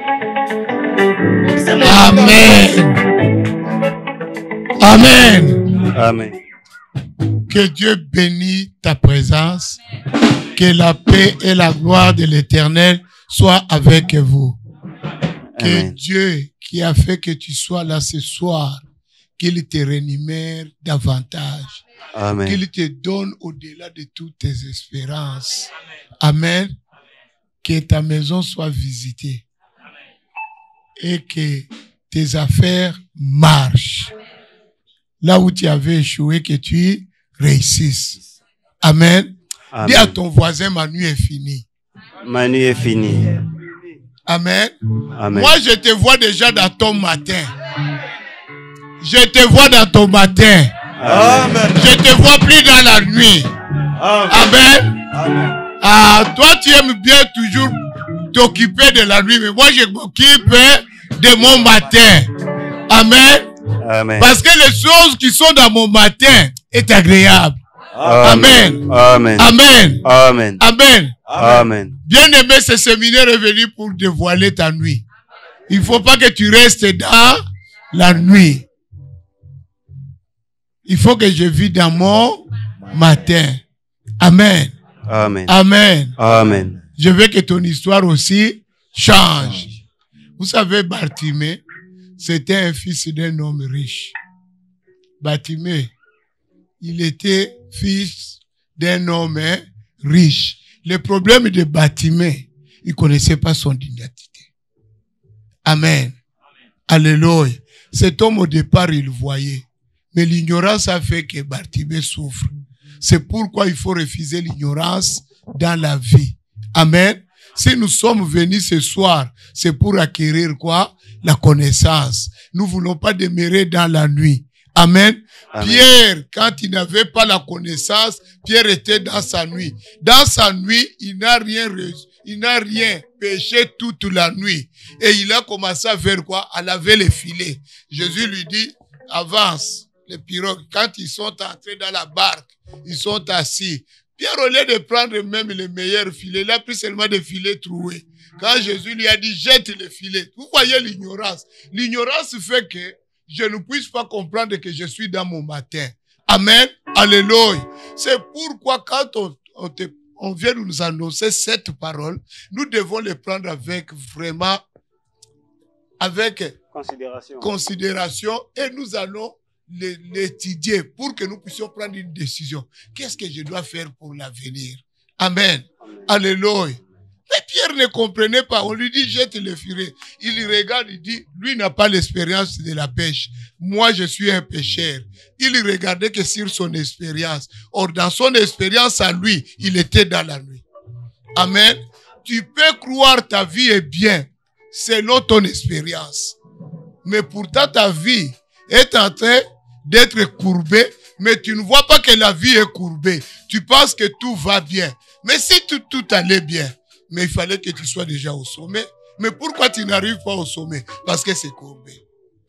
Amen. Amen. Amen. Que Dieu bénisse ta présence. Que la paix et la gloire de l'Éternel soient avec vous. Que Amen. Dieu qui a fait que tu sois là ce soir, qu'il te rémunère davantage. Amen. Qu'il te donne au-delà de toutes tes espérances. Amen. Que ta maison soit visitée. Et que tes affaires marchent. Là où tu avais échoué, que tu réussisses. Amen. Amen. Dis à ton voisin, ma nuit est finie. Ma nuit est finie. Amen. Amen. Moi, je te vois déjà dans ton matin. Je te vois dans ton matin. Amen. Je te vois plus dans la nuit. Amen. Amen. Ah, toi, tu aimes bien toujours t'occuper de la nuit, mais moi, je m'occupe de mon matin. Amen. Amen. Parce que les choses qui sont dans mon matin est agréable. Amen. Amen. Amen. Amen. Amen. Amen. Bien aimé, ce séminaire est venu pour dévoiler ta nuit. Il ne faut pas que tu restes dans la nuit. Il faut que je vis dans mon matin. Amen. Amen. Amen. Amen. Je veux que ton histoire aussi change. Vous savez, Bartimée, c'était un fils d'un homme riche. Bartimée, il était fils d'un homme riche. Le problème de Bartimée, il ne connaissait pas son identité. Amen. Alléluia. Cet homme, au départ, il le voyait. Mais l'ignorance a fait que Bartimée souffre. C'est pourquoi il faut refuser l'ignorance dans la vie. Amen. Si nous sommes venus ce soir, c'est pour acquérir quoi? La connaissance. Nous ne voulons pas demeurer dans la nuit. Amen. Amen. Pierre, quand il n'avait pas la connaissance, Pierre était dans sa nuit. Dans sa nuit, il n'a rien péché toute la nuit. Et il a commencé à faire quoi? À laver les filets. Jésus lui dit, avance. Les pirogues, quand ils sont entrés dans la barque, ils sont assis. Pierre, au lieu de prendre même les meilleurs filets, il a pris seulement des filets troués. Quand Jésus lui a dit, jette les filets. Vous voyez l'ignorance. L'ignorance fait que je ne puisse pas comprendre que je suis dans mon matin. Amen. Alléluia. C'est pourquoi quand on vient de nous annoncer cette parole, nous devons les prendre avec vraiment, avec considération et nous allons l'étudier pour que nous puissions prendre une décision. Qu'est-ce que je dois faire pour l'avenir? Amen. Alléluia. Mais Pierre ne comprenait pas. On lui dit, jette le filet. Il regarde, il dit, lui n'a pas l'expérience de la pêche. Moi, je suis un pêcheur. Il regardait que sur son expérience. Or, dans son expérience à lui, il était dans la nuit. Amen. Tu peux croire ta vie est bien selon ton expérience. Mais pourtant, ta vie est en train d'être courbée, mais tu ne vois pas que la vie est courbée. Tu penses que tout va bien. Mais si tout allait bien, mais il fallait que tu sois déjà au sommet. Mais pourquoi tu n'arrives pas au sommet? Parce que c'est courbé.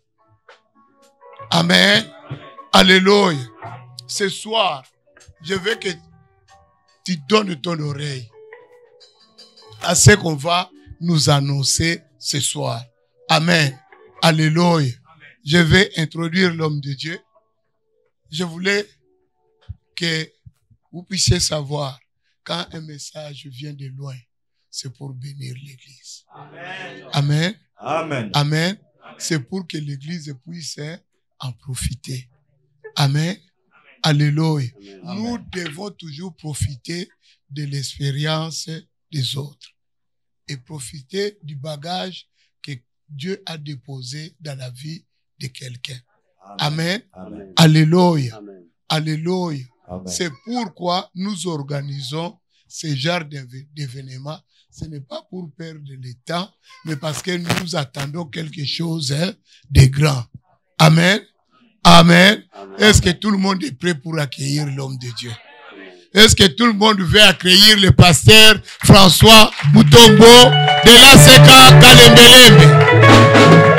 Amen. Alléluia. Ce soir, je veux que tu donnes ton oreille à ce qu'on va nous annoncer ce soir. Amen. Alléluia. Je vais introduire l'homme de Dieu. Je voulais que vous puissiez savoir, quand un message vient de loin, c'est pour bénir l'Église. Amen. Amen. Amen. Amen. C'est pour que l'Église puisse en profiter. Amen. Alléluia. Amen. Nous devons toujours profiter de l'expérience des autres et profiter du bagage que Dieu a déposé dans la vie de quelqu'un. Amen. Amen. Alléluia. Amen. Alléluia. Amen. C'est pourquoi nous organisons ce genre d'événements. Ce n'est pas pour perdre le temps, mais parce que nous attendons quelque chose de grand. Amen. Amen. Amen. Est-ce que tout le monde est prêt pour accueillir l'homme de Dieu? Est-ce que tout le monde veut accueillir le pasteur François Mutombo de l'ACK Kalembelembe?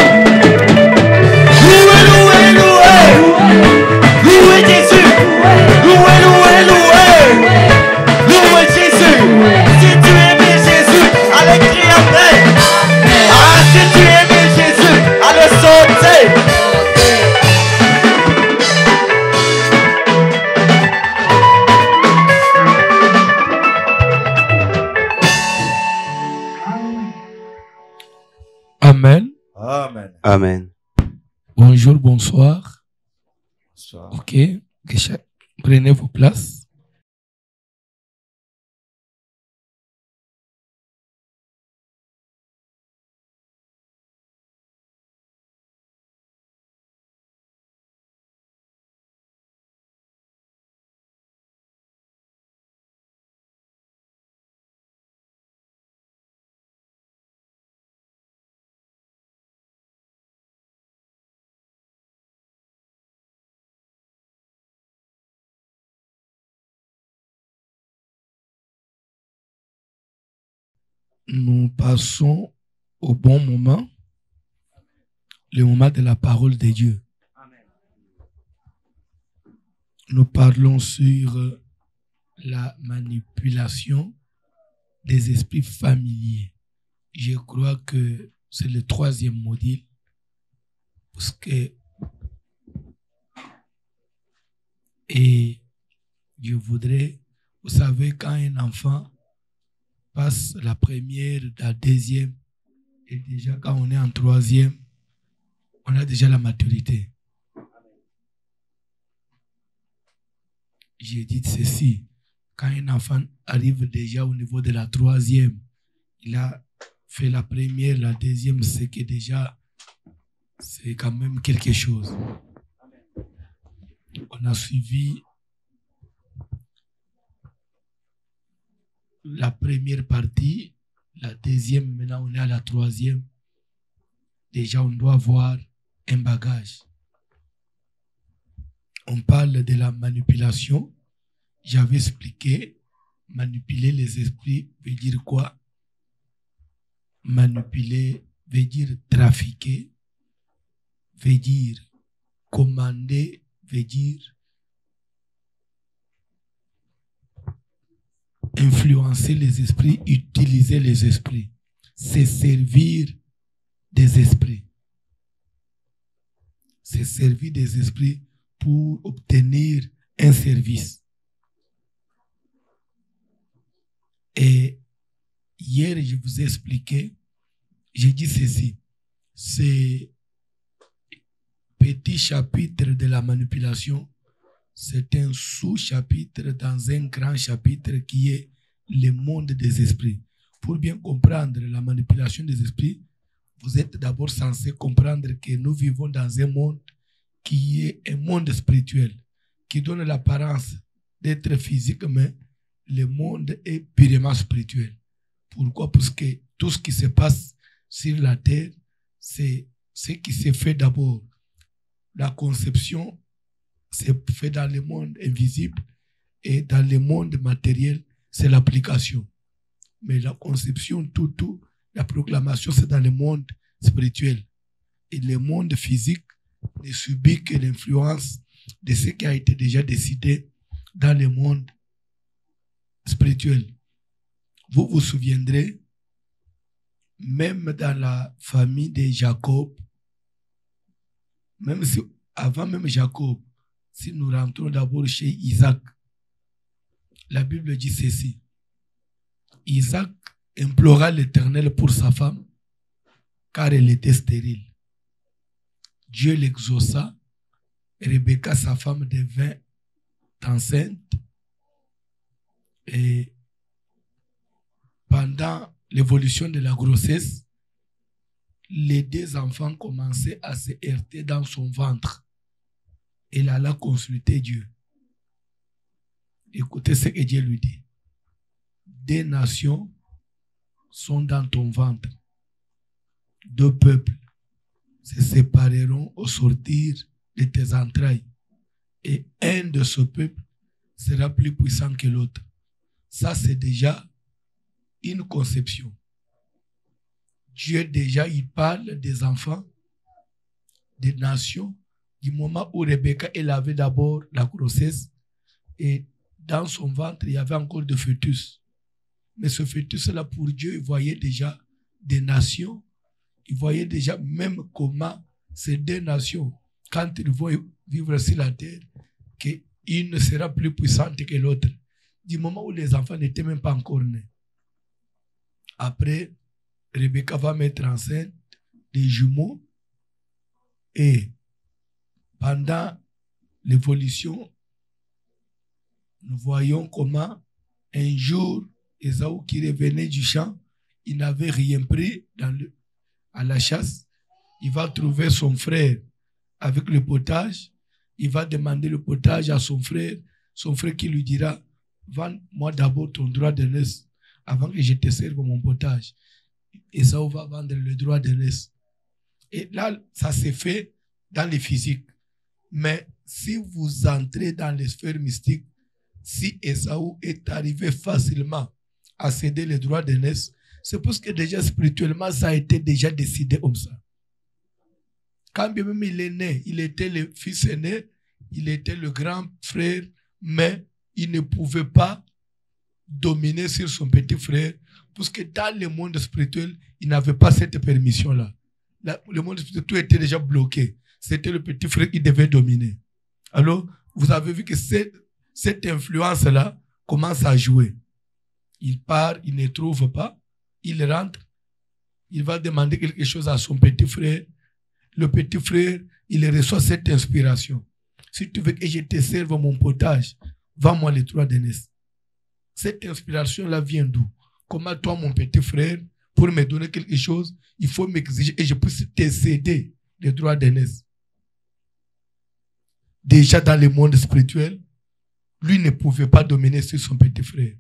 Louez Jésus, louez Jésus. Si tu aimes Jésus, allez crier après. Ah, Amen. Amen. Bonjour, bonsoir. Bonsoir. Ok. Prenez vos places. Nous passons au bon moment, le moment de la parole de Dieu. Nous parlons sur la manipulation des esprits familiers. Je crois que c'est le 3e module, parce que et je voudrais, vous savez, quand un enfant passe la première, la deuxième, et déjà quand on est en 3e, on a déjà la maturité. J'ai dit ceci, quand un enfant arrive déjà au niveau de la 3e, il a fait la première, la deuxième, c'est que déjà, c'est quand même quelque chose. On a suivi la première partie, la deuxième, maintenant on est à la 3e. Déjà, on doit avoir un bagage. On parle de la manipulation. J'avais expliqué, manipuler les esprits veut dire quoi? Manipuler veut dire trafiquer, veut dire commander, veut dire influencer les esprits, utiliser les esprits, se servir des esprits. Se servir des esprits pour obtenir un service. Et hier, je vous ai expliqué, j'ai dit ceci, ce petit chapitre de la manipulation, c'est un sous-chapitre dans un grand chapitre qui est le monde des esprits. Pour bien comprendre la manipulation des esprits, vous êtes d'abord censé comprendre que nous vivons dans un monde qui est un monde spirituel, qui donne l'apparence d'être physique, mais le monde est purement spirituel. Pourquoi? Parce que tout ce qui se passe sur la terre, c'est ce qui se fait d'abord. La conception c'est fait dans le monde invisible et dans le monde matériel, c'est l'application. Mais la conception, tout, la proclamation, c'est dans le monde spirituel. Et le monde physique ne subit que l'influence de ce qui a été déjà décidé dans le monde spirituel. Vous vous souviendrez, même dans la famille de Jacob, même si, avant même Jacob, si nous rentrons d'abord chez Isaac, la Bible dit ceci. Isaac implora l'Éternel pour sa femme, car elle était stérile. Dieu l'exauça. Rebecca, sa femme, devint enceinte. Et pendant l'évolution de la grossesse, les 2 enfants commençaient à se heurter dans son ventre. Elle alla consulter Dieu. Écoutez ce que Dieu lui dit. 2 nations sont dans ton ventre. 2 peuples se sépareront au sortir de tes entrailles. Et un de ce peuple sera plus puissant que l'autre. Ça, c'est déjà une conception. Dieu déjà, il parle des enfants, des nations, du moment où Rebecca, elle avait d'abord la grossesse et dans son ventre, il y avait encore de fœtus. Mais ce fœtus-là, pour Dieu, il voyait déjà des nations. Il voyait déjà même comment ces 2 nations, quand ils vont vivre sur la terre, qu'une ne sera plus puissante que l'autre. Du moment où les enfants n'étaient même pas encore nés. Après, Rebecca va mettre enceinte des jumeaux. Et pendant l'évolution, nous voyons comment un jour, Ésaü qui revenait du champ, il n'avait rien pris à la chasse. Il va trouver son frère avec le potage. Il va demander le potage à son frère. Son frère qui lui dira, vends-moi d'abord ton droit d'aînesse avant que je te serve mon potage. Ésaü va vendre le droit d'aînesse. Et là, ça s'est fait dans les physiques. Mais si vous entrez dans les sphères mystiques, si Ésaü est arrivé facilement à céder les droits d'aînesse, c'est parce que déjà spirituellement, ça a été déjà décidé comme ça. Quand bien même il est né, il était le fils aîné, il était le grand frère, mais il ne pouvait pas dominer sur son petit frère, parce que dans le monde spirituel, il n'avait pas cette permission-là. Le monde spirituel, tout était déjà bloqué. C'était le petit frère qui devait dominer. Alors, vous avez vu que cette influence-là commence à jouer. Il part, il ne trouve pas, il rentre, il va demander quelque chose à son petit frère. Le petit frère, il reçoit cette inspiration. Si tu veux que je te serve mon potage, vends-moi les droits d'aînesse. Cette inspiration-là vient d'où? Comment toi, mon petit frère, pour me donner quelque chose, il faut m'exiger et je puisse te céder les droits d'aînesse. Déjà dans le monde spirituel, lui ne pouvait pas dominer sur son petit frère.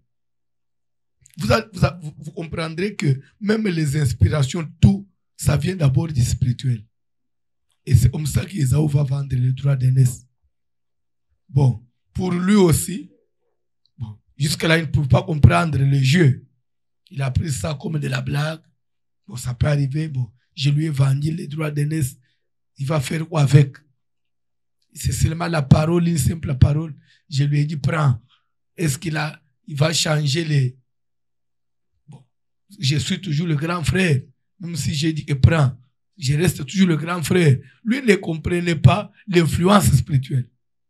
Vous comprendrez que même les inspirations, tout, ça vient d'abord du spirituel. Et c'est comme ça qu'Ésaü va vendre les droits d'aînesse. Bon, pour lui aussi, bon, jusque-là, il ne pouvait pas comprendre le jeu. Il a pris ça comme de la blague. Bon, ça peut arriver. Bon, je lui ai vendu les droits d'aînesse. Il va faire quoi avec? C'est seulement la parole, une simple parole. Je lui ai dit, prends. Est-ce qu'il va changer les... Bon, je suis toujours le grand frère. Même si j'ai dit que prends, je reste toujours le grand frère. Lui ne comprenait pas l'influence spirituelle.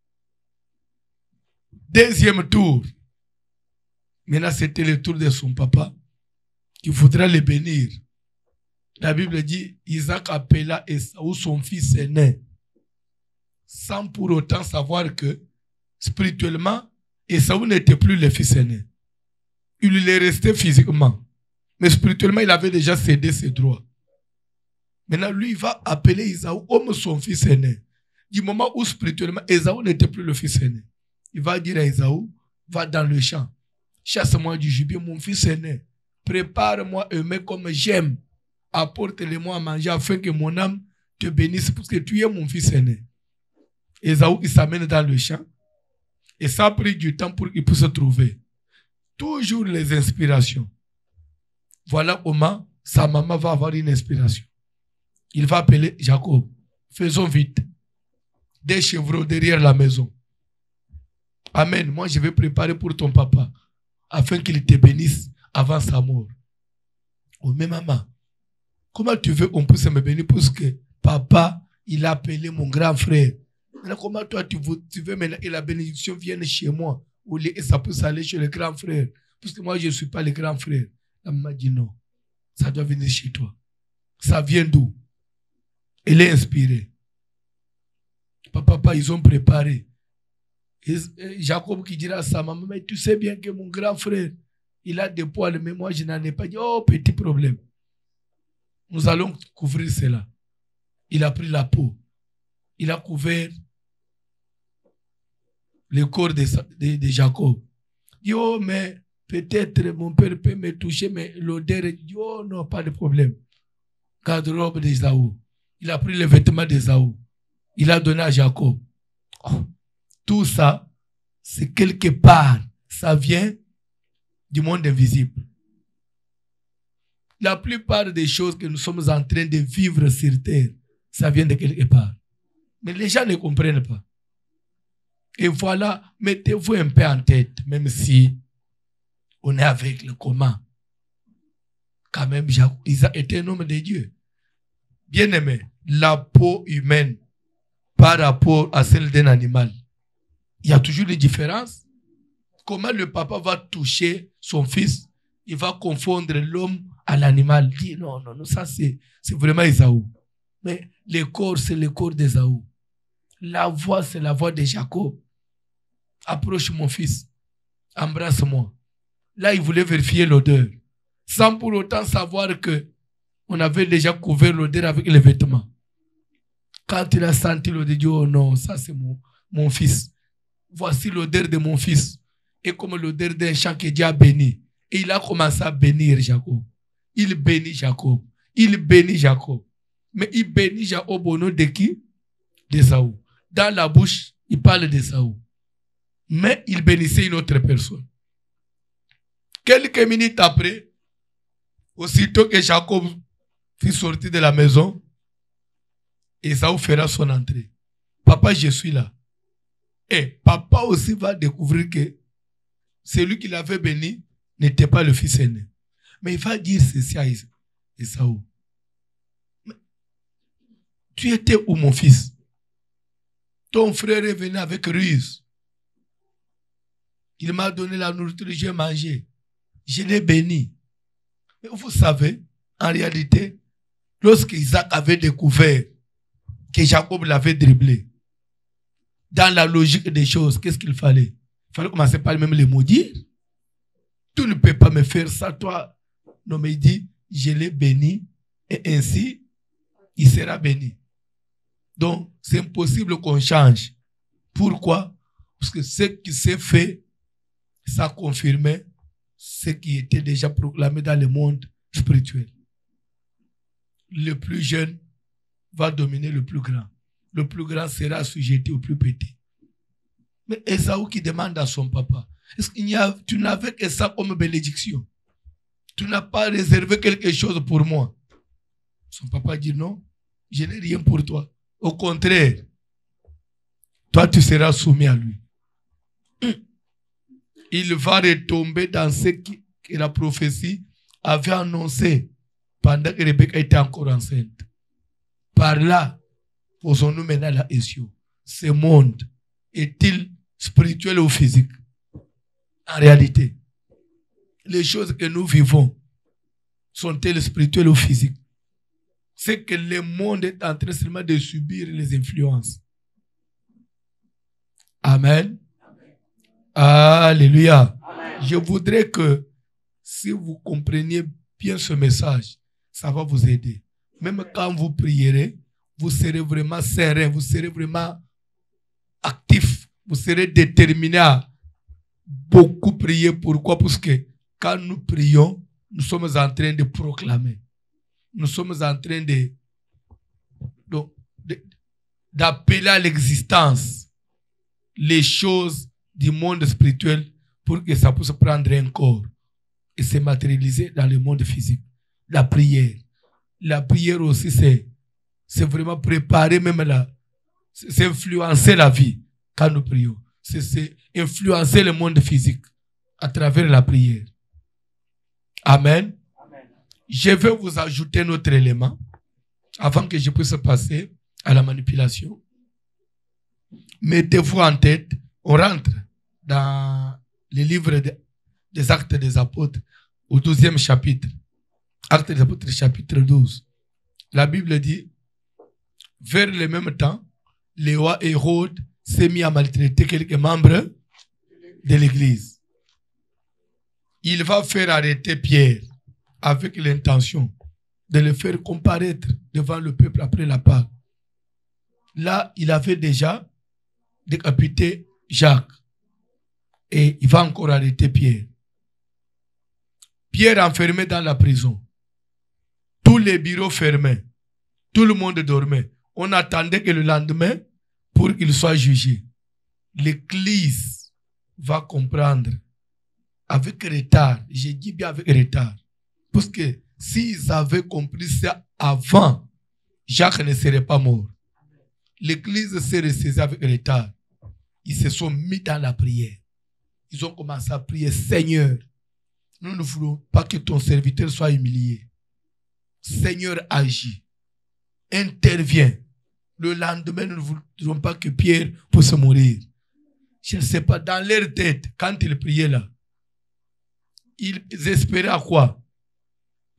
Deuxième tour. Maintenant, c'était le tour de son papa qui voudra le bénir. La Bible dit, Isaac appela Ésaü son fils aîné, sans pour autant savoir que spirituellement, Ésaü n'était plus le fils aîné. Il lui est resté physiquement. Mais spirituellement, il avait déjà cédé ses droits. Maintenant, lui, il va appeler Ésaü comme son fils aîné. Du moment où spirituellement, Ésaü n'était plus le fils aîné. Il va dire à Ésaü, va dans le champ, chasse-moi du gibier, mon fils aîné. Prépare-moi un mets comme j'aime. Apporte-le-moi à manger afin que mon âme te bénisse parce que tu es mon fils aîné. Ésaü, il s'amène dans le champ. Et ça a pris du temps pour qu'il puisse se trouver. Toujours les inspirations. Voilà comment sa maman va avoir une inspiration. Il va appeler Jacob. Faisons vite. Des chevreaux derrière la maison. Amen. Moi, je vais préparer pour ton papa afin qu'il te bénisse avant sa mort. Oh, mais maman, comment tu veux qu'on puisse me bénir parce que papa, il a appelé mon grand frère. Maintenant, comment toi, tu veux maintenant que la bénédiction vienne chez moi ou ça peut aller chez le grand frère? Parce que moi, je ne suis pas le grand frère. La maman dit non. Ça doit venir chez toi. Ça vient d'où? Elle est inspirée. Papa, ils ont préparé. Et Jacob qui dira à sa maman, mais tu sais bien que mon grand frère, il a des poils, mais moi, je n'en ai pas. Dit, oh, petit problème. Nous allons couvrir cela. Il a pris la peau. Il a couvert le corps de Jacob. Il dit, oh, mais peut-être mon père peut me toucher, mais l'odeur, il dit, oh non, pas de problème. Garde-robe d'Ésaü. Il a pris les vêtements d'Ésaü. Il a donné à Jacob. Oh, tout ça, c'est quelque part. Ça vient du monde invisible. La plupart des choses que nous sommes en train de vivre sur terre, ça vient de quelque part. Mais les gens ne comprennent pas. Et voilà, mettez-vous un peu en tête, même si on est avec le comment. Quand même, Isaac était un homme de Dieu. Bien aimé, la peau humaine par rapport à celle d'un animal, il y a toujours des différences. Comment le papa va toucher son fils? Il va confondre l'homme à l'animal. Dit non, non, non, ça c'est vraiment Ésaü. Mais le corps, c'est le corps d'Ésaü. La voix, c'est la voix de Jacob. Approche mon fils, embrasse-moi. Là, il voulait vérifier l'odeur, sans pour autant savoir que on avait déjà couvert l'odeur avec les vêtements. Quand il a senti l'odeur, il dit, oh non, ça c'est mon fils. Voici l'odeur de mon fils. Et comme l'odeur d'un champ que Dieu a béni. Et il a commencé à bénir Jacob. Il bénit Jacob. Il bénit Jacob. Mais il bénit Jacob au nom de qui? D'Ésaü. Dans la bouche, il parle d'Ésaü. Mais il bénissait une autre personne. Quelques minutes après, aussitôt que Jacob fut sorti de la maison, Ésaü fera son entrée. Papa, je suis là. Et papa aussi va découvrir que celui qui l'avait béni n'était pas le fils aîné. Mais il va dire ceci à Ésaü. Tu étais où, mon fils? Ton frère est venu avec ruse. Il m'a donné la nourriture, j'ai mangé. Je l'ai béni. Mais vous savez, en réalité, lorsque Isaac avait découvert que Jacob l'avait dribblé, dans la logique des choses, qu'est-ce qu'il fallait? Il fallait commencer par même les maudire. Tu ne peux pas me faire ça, toi. Non, mais il dit, je l'ai béni, et ainsi, il sera béni. Donc, c'est impossible qu'on change. Pourquoi? Parce que ce qui s'est fait, ça confirmait ce qui était déjà proclamé dans le monde spirituel. Le plus jeune va dominer le plus grand. Le plus grand sera assujetti au plus petit. Mais Ésaü qui demande à son papa, est-ce que tu n'avais que ça comme bénédiction? Tu n'as pas réservé quelque chose pour moi? Son papa dit non, je n'ai rien pour toi. Au contraire, toi tu seras soumis à lui. Il va retomber dans ce que la prophétie avait annoncé pendant que Rebecca était encore enceinte. Par là, posons-nous maintenant la question. Ce monde est-il spirituel ou physique? En réalité, les choses que nous vivons sont-elles spirituelles ou physiques? C'est que le monde est en train seulement de subir les influences. Amen. Alléluia. Amen. Je voudrais que si vous compreniez bien ce message, ça va vous aider. Même quand vous prierez, vous serez vraiment serein, vous serez vraiment actif, vous serez déterminé à beaucoup prier. Pourquoi? Parce que quand nous prions, nous sommes en train de proclamer. Nous sommes en train d'appeler à l'existence les choses du monde spirituel pour que ça puisse prendre un corps et se matérialiser dans le monde physique. La prière. La prière aussi, c'est vraiment préparer même c'est influencer la vie quand nous prions. C'est influencer le monde physique à travers la prière. Amen. Amen. Je vais vous ajouter un autre élément avant que je puisse passer à la manipulation. Mettez-vous en tête, on rentre dans les livres des Actes des Apôtres au 12e chapitre. Actes des Apôtres chapitre 12. La Bible dit, vers le même temps, le roi Hérode s'est mis à maltraiter quelques membres de l'église. Il va faire arrêter Pierre avec l'intention de le faire comparaître devant le peuple après la Pâque. Là, il avait déjà décapité Jacques. Et il va encore arrêter Pierre. Pierre enfermé dans la prison. Tous les bureaux fermés. Tout le monde dormait. On attendait que le lendemain, pour qu'il soit jugé. L'église va comprendre avec retard. J'ai dit bien avec retard. Parce que s'ils avaient compris ça avant, Jacques ne serait pas mort. L'église s'est ressaisie avec retard. Ils se sont mis dans la prière. Ils ont commencé à prier, Seigneur, nous ne voulons pas que ton serviteur soit humilié. Seigneur, agis. Interviens. Le lendemain, nous ne voulons pas que Pierre puisse mourir. Je ne sais pas, dans leur tête, quand ils priaient là, ils espéraient à quoi?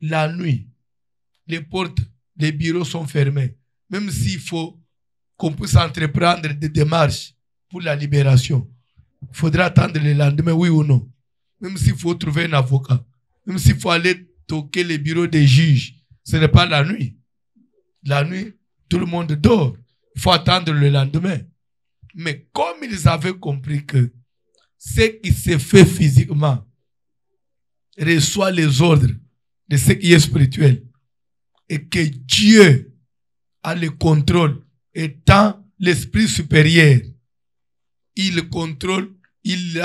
la nuit, les portes des bureaux sont fermées. Même s'il faut qu'on puisse entreprendre des démarches pour la libération, il faudra attendre le lendemain, oui ou non. Même s'il faut trouver un avocat, même s'il faut aller toquer les bureaux des juges, ce n'est pas la nuit. La nuit, tout le monde dort. Il faut attendre le lendemain. Mais comme ils avaient compris que ce qui se fait physiquement reçoit les ordres de ce qui est spirituel et que Dieu a le contrôle étant l'esprit supérieur, il contrôle, il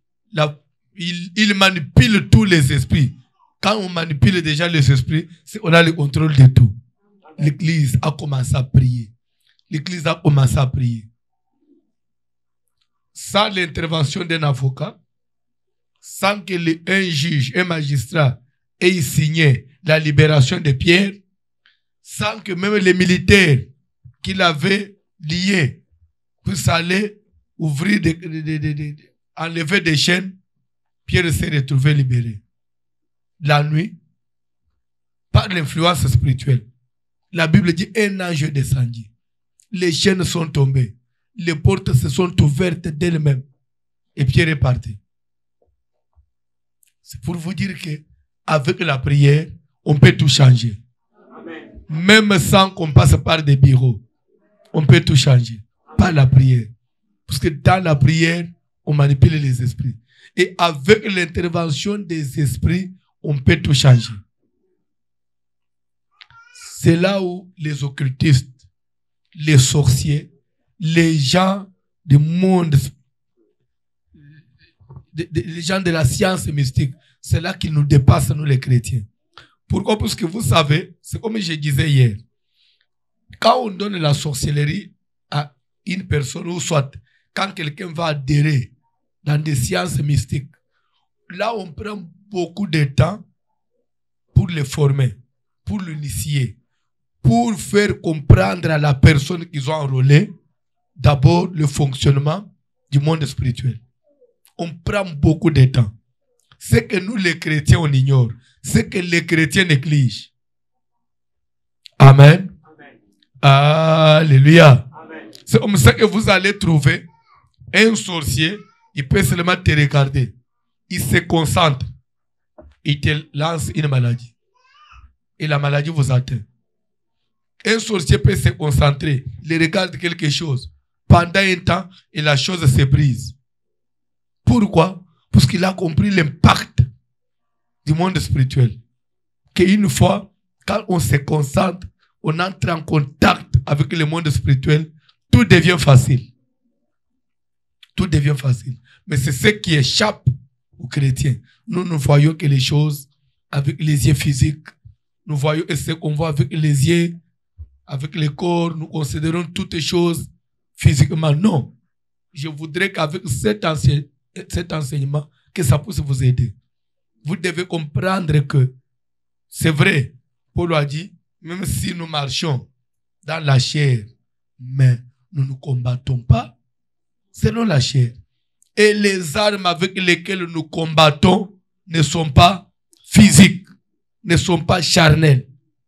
manipule tous les esprits. Quand on manipule déjà les esprits, on a le contrôle de tout. L'église a commencé à prier. L'église a commencé à prier. Sans l'intervention d'un avocat, sans que un juge, un magistrat ait signé la libération de Pierre, sans que même les militaires qu'il avait liés puissent aller ouvrir, enlever des chaînes, Pierre s'est retrouvé libéré. La nuit, par l'influence spirituelle, la Bible dit un ange descendit. Les chaînes sont tombées. Les portes se sont ouvertes d'elles-mêmes. Et Pierre est parti. C'est pour vous dire qu'avec la prière, on peut tout changer. Amen. Même sans qu'on passe par des bureaux, on peut tout changer. Par la prière. Parce que dans la prière, on manipule les esprits. Et avec l'intervention des esprits, on peut tout changer. C'est là où les occultistes, les sorciers, les gens du monde, les gens de la science mystique, c'est là qu'ils nous dépassent, nous les chrétiens. Pourquoi? Parce que vous savez, c'est comme je disais hier, quand on donne la sorcellerie à une personne, ou soit quand quelqu'un va adhérer dans des sciences mystiques, là on prend beaucoup de temps pour le former, pour l'initier, pour faire comprendre à la personne qu'ils ont enrôlée d'abord le fonctionnement du monde spirituel. On prend beaucoup de temps. Ce que nous les chrétiens on ignore, ce que les chrétiens négligent. Amen. Amen. Alléluia. Amen. C'est comme ça que vous allez trouver un sorcier, il peut seulement te regarder. Il se concentre. Il te lance une maladie. Et la maladie vous atteint. Un sorcier peut se concentrer. Il regarde quelque chose. Pendant un temps, et la chose se brise. Pourquoi? Parce qu'il a compris l'impact du monde spirituel. Qu'une fois, quand on se concentre, on entre en contact avec le monde spirituel, tout devient facile. Tout devient facile. Mais c'est ce qui échappe aux chrétiens. Nous ne voyons que les choses avec les yeux physiques. Nous voyons ce qu'on voit avec les yeux, avec le corps. Nous considérons toutes les choses physiquement. Non. Je voudrais qu'avec cet enseignement, que ça puisse vous aider. Vous devez comprendre que c'est vrai. Paul a dit, même si nous marchons dans la chair, mais nous ne combattons pas selon la chair. Et les armes avec lesquelles nous combattons ne sont pas physiques, ne sont pas charnelles.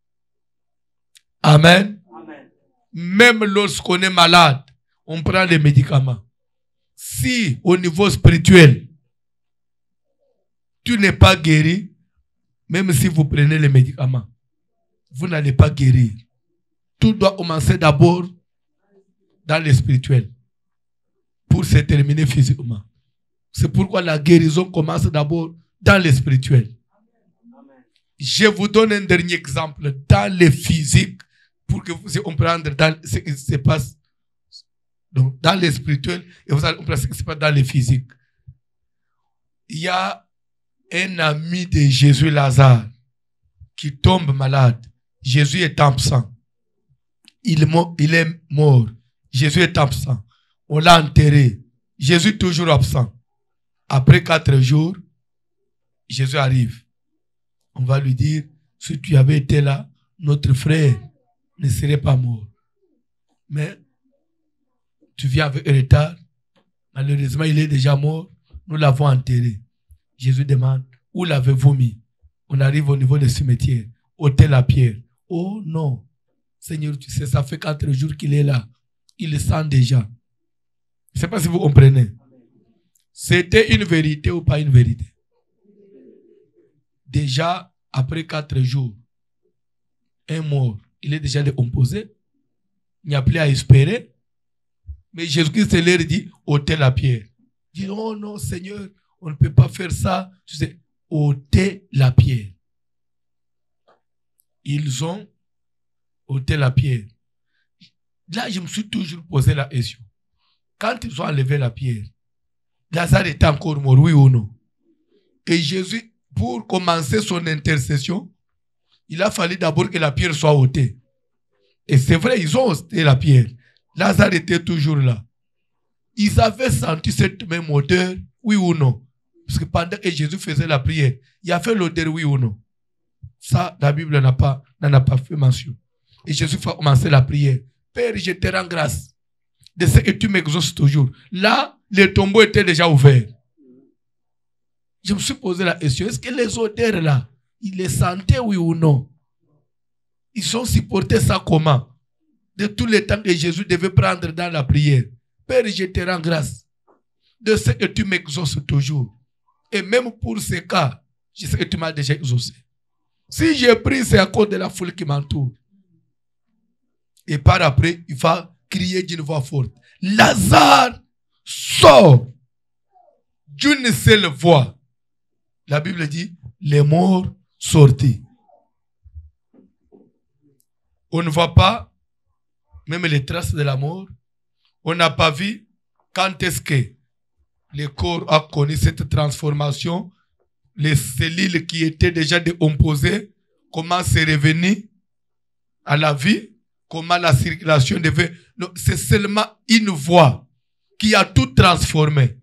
Amen. Amen. Même lorsqu'on est malade, on prend les médicaments. Si au niveau spirituel, tu n'es pas guéri, même si vous prenez les médicaments, vous n'allez pas guérir. Tout doit commencer d'abord dans le spirituel pour se terminer physiquement. C'est pourquoi la guérison commence d'abord dans le spirituel. Je vous donne un dernier exemple dans le physique pour que vous puissiez comprendre dans ce qui se passe donc, dans le spirituel et vous allez comprendre ce qui se passe dans le physique. Il y a un ami de Jésus, Lazare, qui tombe malade. Jésus est absent. Il est mort. Jésus est absent. On l'a enterré. Jésus est toujours absent. Après 4 jours, Jésus arrive. On va lui dire, si tu avais été là, notre frère ne serait pas mort. Mais tu viens avec retard. Malheureusement, il est déjà mort. Nous l'avons enterré. Jésus demande, où l'avez-vous mis? On arrive au niveau des cimetières. Ôter la pierre. Oh non. Seigneur, tu sais, ça fait 4 jours qu'il est là. Il le sent déjà. Je ne sais pas si vous comprenez. C'était une vérité ou pas une vérité? Déjà, après 4 jours, un mort, il est déjà décomposé. Il n'y a plus à espérer. Mais Jésus-Christ leur dit, ôtez la pierre. Il dit, oh non, Seigneur, on ne peut pas faire ça. Tu sais, ôtez la pierre. Ils ont ôté la pierre. Là, je me suis toujours posé la question. Quand ils ont enlevé la pierre, Lazare était encore mort, oui ou non? Et Jésus, pour commencer son intercession, il a fallu d'abord que la pierre soit ôtée. Et c'est vrai, ils ont ôté la pierre. Lazare était toujours là. Ils avaient senti cette même odeur, oui ou non? Parce que pendant que Jésus faisait la prière, il y avait l'odeur, oui ou non? Ça, la Bible n'en a pas fait mention. Et Jésus a commencé la prière. Père, je te rends grâce de ce que tu m'exauces toujours. Là, les tombeaux étaient déjà ouverts. Je me suis posé la question, est-ce que les odeurs là, ils les sentaient, oui ou non? Ils ont supporté ça comment? De tous les temps que Jésus devait prendre dans la prière. Père, je te rends grâce de ce que tu m'exauces toujours. Et même pour ce cas, je sais que tu m'as déjà exaucé. Si j'ai pris, c'est à cause de la foule qui m'entoure. Et par après, il va crier d'une voix forte. Lazare, sort d'une seule voix. La Bible dit, les morts sortis. On ne voit pas même les traces de la mort. On n'a pas vu quand est-ce que le corps a connu cette transformation. Les cellules qui étaient déjà décomposées, comment c'est revenu à la vie, comment la circulation devait... C'est seulement une voix qui a tout transformé.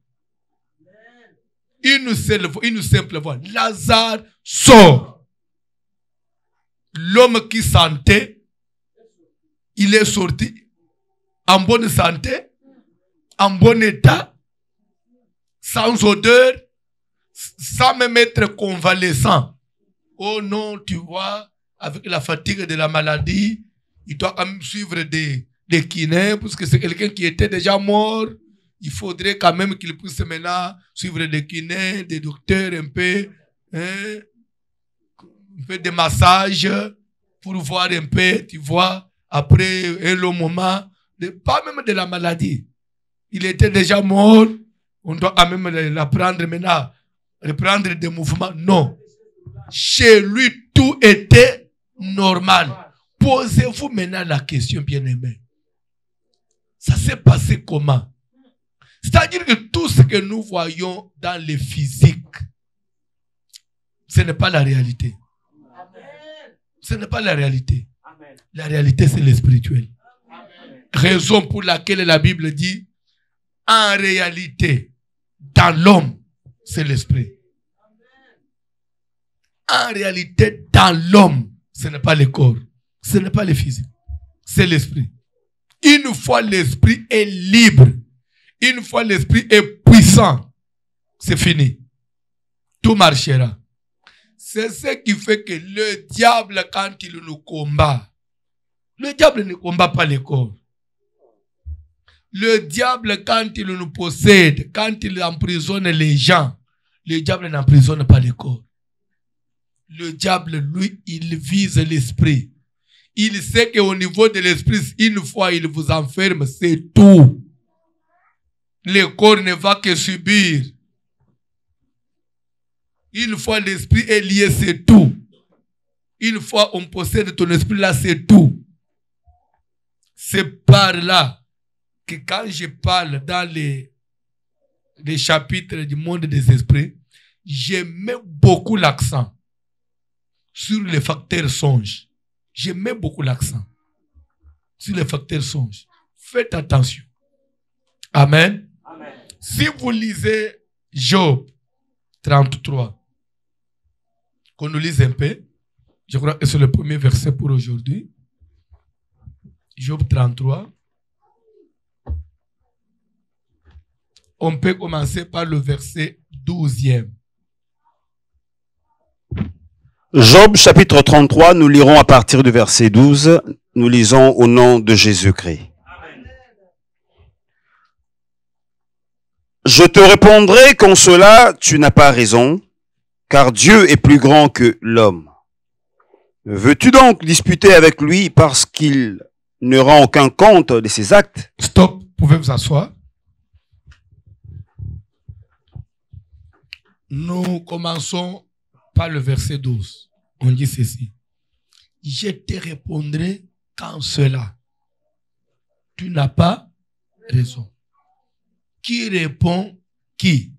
Une simple voix. Lazare sort. L'homme qui sentait, il est sorti en bonne santé, en bon état, sans odeur, sans même être convalescent. Oh non, tu vois, avec la fatigue de la maladie, il doit quand même suivre des kinés, parce que c'est quelqu'un qui était déjà mort. Il faudrait quand même qu'il puisse maintenant suivre des kinés, des docteurs un peu de massage pour voir un peu, tu vois, après un long moment, pas même de la maladie. Il était déjà mort, on doit quand même l'apprendre maintenant, reprendre des mouvements. Non. Chez lui, tout était normal. Posez-vous maintenant la question, bien-aimé. Ça s'est passé comment? C'est-à-dire que tout ce que nous voyons dans le physique, ce n'est pas la réalité. Ce n'est pas la réalité. La réalité, c'est le spirituel. Raison pour laquelle la Bible dit, en réalité, dans l'homme, c'est l'esprit. En réalité, dans l'homme, ce n'est pas le corps. Ce n'est pas le physique. C'est l'esprit. Une fois l'esprit est libre, une fois l'esprit est puissant, c'est fini. Tout marchera. C'est ce qui fait que le diable, quand il nous combat, le diable ne combat pas le corps. Le diable, quand il nous possède, quand il emprisonne les gens, le diable n'emprisonne pas le corps. Le diable, lui, il vise l'esprit. Il sait qu'au niveau de l'esprit, une fois il vous enferme, c'est tout. Le corps ne va que subir. Une fois l'esprit est lié, c'est tout. Une fois on possède ton esprit là, c'est tout. C'est par là que quand je parle dans les chapitres du monde des esprits, je mets beaucoup l'accent sur les facteurs songes. Je mets beaucoup l'accent sur les facteurs songes. Faites attention. Amen. Amen. Si vous lisez Job 33, qu'on nous lise un peu, je crois que c'est le premier verset pour aujourd'hui. Job 33. On peut commencer par le verset 12e. Job chapitre 33, nous lirons à partir du verset 12. Nous lisons au nom de Jésus-Christ. Je te répondrai qu'en cela tu n'as pas raison, car Dieu est plus grand que l'homme. Veux-tu donc disputer avec lui parce qu'il ne rend aucun compte de ses actes? Stop, vous pouvez vous asseoir. Nous commençons par le verset 12. On dit ceci. Je te répondrai qu'en cela, tu n'as pas raison. Qui répond qui?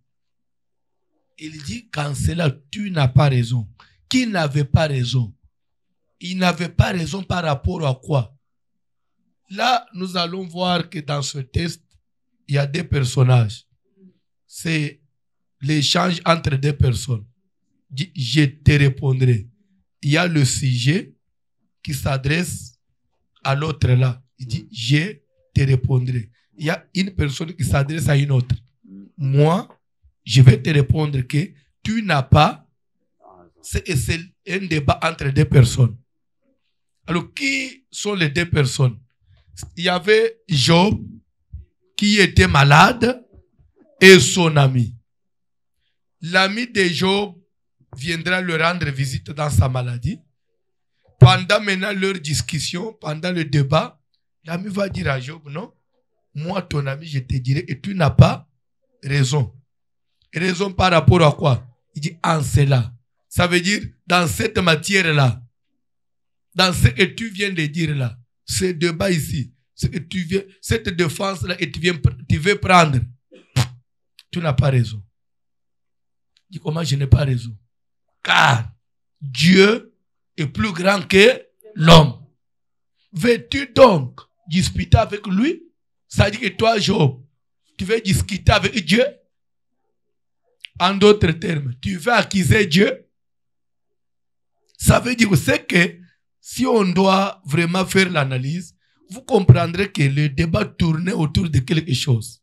Il dit qu'en cela, tu n'as pas raison. Qui n'avait pas raison? Il n'avait pas raison par rapport à quoi? Là, nous allons voir que dans ce texte, il y a deux personnages. C'est l'échange entre deux personnes. Je te répondrai. Il y a le sujet qui s'adresse à l'autre là. Il dit, je te répondrai. Il y a une personne qui s'adresse à une autre. Moi, je vais te répondre que tu n'as pas. C'est un débat entre deux personnes. Alors, qui sont les deux personnes? Il y avait Job qui était malade et son ami. L'ami de Job viendra le rendre visite dans sa maladie. Pendant maintenant leur discussion, pendant le débat, l'ami va dire à Job, non, moi ton ami je te dirai et tu n'as pas raison. Raison par rapport à quoi? Il dit en cela. Ça veut dire dans cette matière-là, dans ce que tu viens de dire là, ce débat ici, ce que tu viens, cette défense-là et tu veux prendre, tu n'as pas raison. Il dit comment je n'ai pas raison? Car Dieu est plus grand que l'homme. Veux-tu donc discuter avec lui? Ça dit que toi, Job, tu veux discuter avec Dieu? En d'autres termes, tu veux accuser Dieu? Ça veut dire que si on doit vraiment faire l'analyse, vous comprendrez que le débat tournait autour de quelque chose.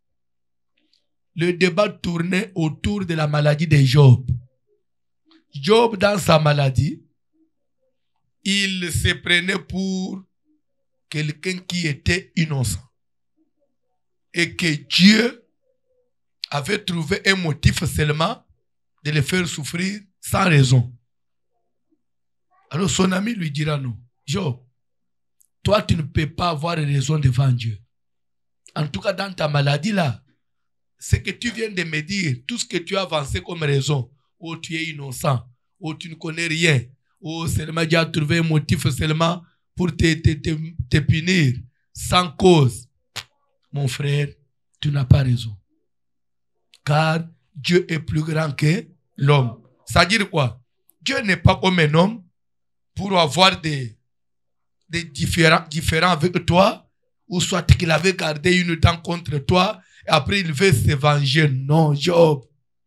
Le débat tournait autour de la maladie de Job. Job, dans sa maladie, il se prenait pour quelqu'un qui était innocent. Et que Dieu avait trouvé un motif seulement de le faire souffrir sans raison. Alors son ami lui dira non. Job, toi tu ne peux pas avoir raison devant Dieu. En tout cas dans ta maladie là, ce que tu viens de me dire, tout ce que tu as avancé comme raison, oh tu es innocent, oh tu ne connais rien, oh seulement Dieu a trouvé un motif seulement pour te punir sans cause. Mon frère, tu n'as pas raison. Car Dieu est plus grand que l'homme. Ça veut dire quoi? Dieu n'est pas comme un homme pour avoir des différents avec toi, ou soit qu'il avait gardé une dent contre toi, et après il veut se venger. Non, Job.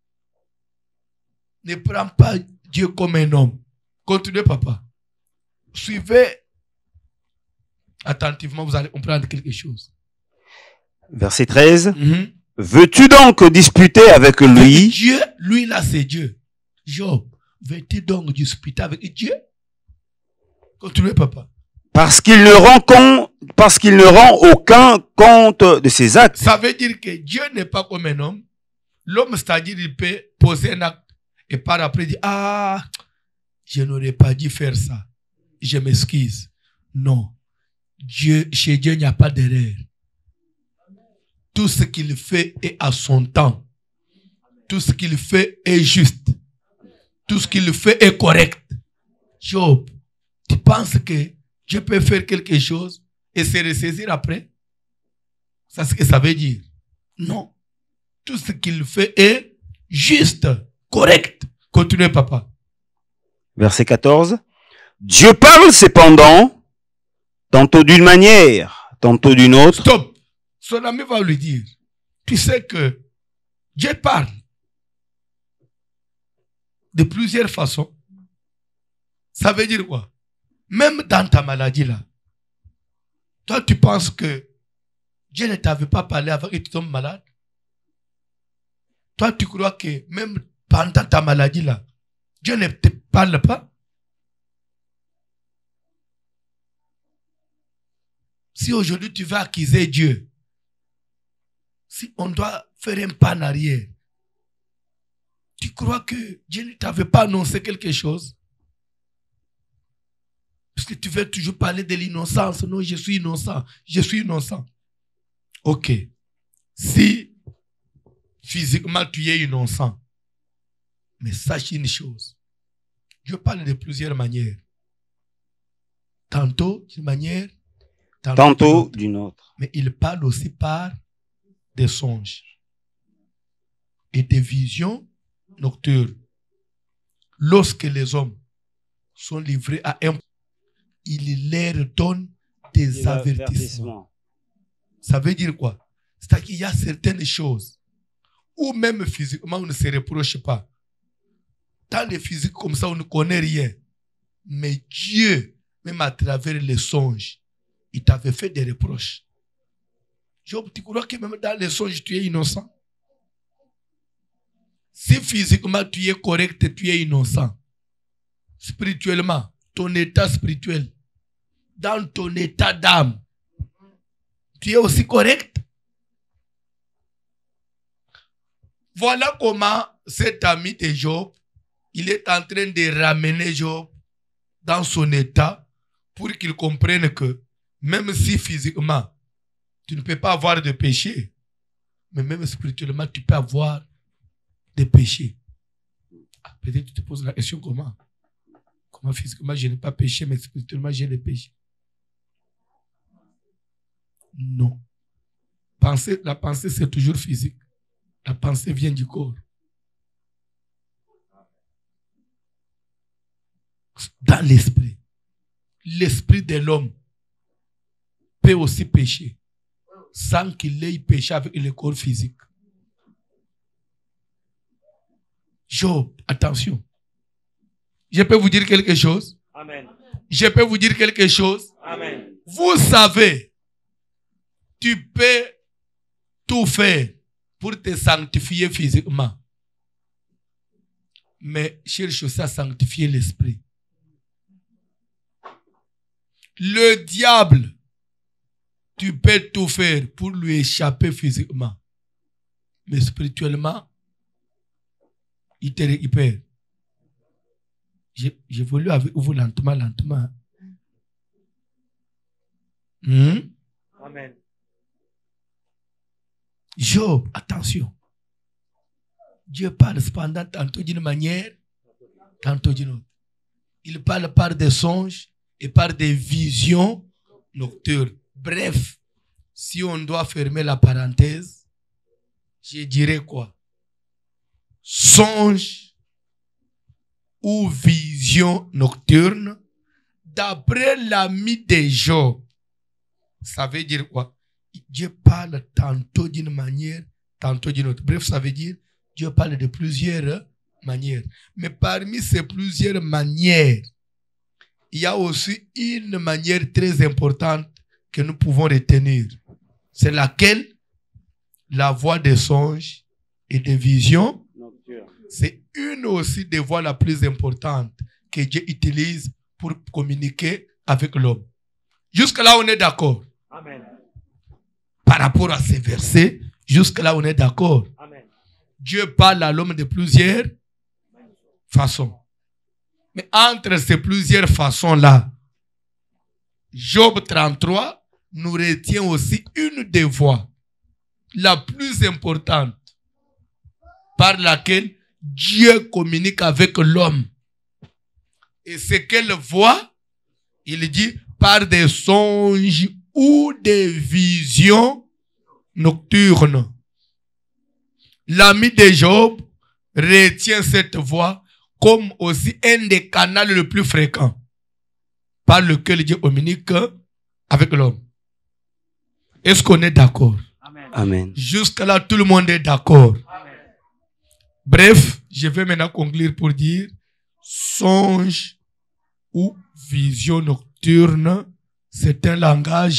Ne prends pas Dieu comme un homme. Continuez, papa. Suivez attentivement, vous allez comprendre quelque chose. Verset 13. Veux-tu donc disputer avec lui? Dieu, lui là c'est Dieu. Job, veux-tu donc disputer avec Dieu? Continuez, papa. Parce qu'il ne rend aucun compte de ses actes. Ça veut dire que Dieu n'est pas comme un homme. L'homme, c'est-à-dire, il peut poser un acte et par après dire, ah, je n'aurais pas dû faire ça. Je m'excuse. Non. Chez Dieu, il n'y a pas d'erreur. Tout ce qu'il fait est à son temps. Tout ce qu'il fait est juste. Tout ce qu'il fait est correct. Job, tu penses que Dieu peut faire quelque chose et se ressaisir après? C'est ce que ça veut dire. Non. Tout ce qu'il fait est juste, correct. Continuez, papa. Verset 14. Dieu parle cependant, tantôt d'une manière, tantôt d'une autre. Stop. Son ami va lui dire, tu sais que Dieu parle de plusieurs façons. Ça veut dire quoi? Même dans ta maladie là, toi tu penses que Dieu ne t'avait pas parlé avant que tu tombes malade? Toi tu crois que même pendant ta maladie là, Dieu ne te parle pas? Si aujourd'hui tu vas accuser Dieu, si on doit faire un pas en arrière, tu crois que Dieu ne t'avait pas annoncé quelque chose? Parce que tu veux toujours parler de l'innocence. Non, je suis innocent. Je suis innocent. Ok. Si physiquement tu es innocent, mais sache une chose. Dieu parle de plusieurs manières. Tantôt d'une manière, tantôt d'une autre. Mais il parle aussi par des songes et des visions nocturnes. Lorsque les hommes sont livrés à un, il leur donne des avertissements. Ça veut dire quoi? C'est-à-dire qu'il y a certaines choses où même physiquement on ne se reproche pas. Dans les physiques comme ça, on ne connaît rien. Mais Dieu, même à travers les songes, il t'avait fait des reproches. Job, tu crois que même dans les songes, tu es innocent? Si physiquement tu es correct, tu es innocent. Spirituellement, ton état spirituel, dans ton état d'âme, tu es aussi correct. Voilà comment cet ami de Job, il est en train de ramener Job dans son état pour qu'il comprenne que même si physiquement, tu ne peux pas avoir de péché, mais même spirituellement, tu peux avoir des péchés. Peut-être tu te poses la question comment? Comment physiquement je n'ai pas péché, mais spirituellement j'ai des péchés? Non. La pensée c'est toujours physique. La pensée vient du corps. Dans l'esprit. L'esprit de l'homme peut aussi pécher sans qu'il ait péché avec le corps physique. Job, attention. Je peux vous dire quelque chose? Amen. Je peux vous dire quelque chose? Amen. Vous savez, tu peux tout faire pour te sanctifier physiquement. Mais cherche aussi à sanctifier l'esprit. Le diable, tu peux tout faire pour lui échapper physiquement. Mais spirituellement, il te récupère. J'évolue avec vous lentement. Amen. Job, attention. Dieu parle cependant tantôt d'une manière, tantôt d'une autre. Il parle par des songes et par des visions nocturnes. Bref, si on doit fermer la parenthèse, je dirais quoi? Songe ou vision nocturne, d'après l'ami de Job. Ça veut dire quoi? Dieu parle tantôt d'une manière, tantôt d'une autre. Bref, ça veut dire Dieu parle de plusieurs manières. Mais parmi ces plusieurs manières, il y a aussi une manière très importante que nous pouvons retenir. C'est laquelle? La voix des songes et des visions. C'est une aussi des voies la plus importante que Dieu utilise pour communiquer avec l'homme. Jusque-là, on est d'accord. Amen. Par rapport à ces versets, jusque-là, on est d'accord. Amen. Dieu parle à l'homme de plusieurs façons. Mais entre ces plusieurs façons-là, Job 33 nous retient aussi une des voies la plus importante par laquelle Dieu communique avec l'homme. Et c'est quelle voie? Il dit par des songes ou des visions nocturnes. L'ami de Job retient cette voie comme aussi un des canaux le plus fréquents par lequel Dieu communique avec l'homme. Est-ce qu'on est d'accord? Amen. Jusque-là, tout le monde est d'accord. Bref, je vais maintenant conclure pour dire songe ou vision nocturne, c'est un langage.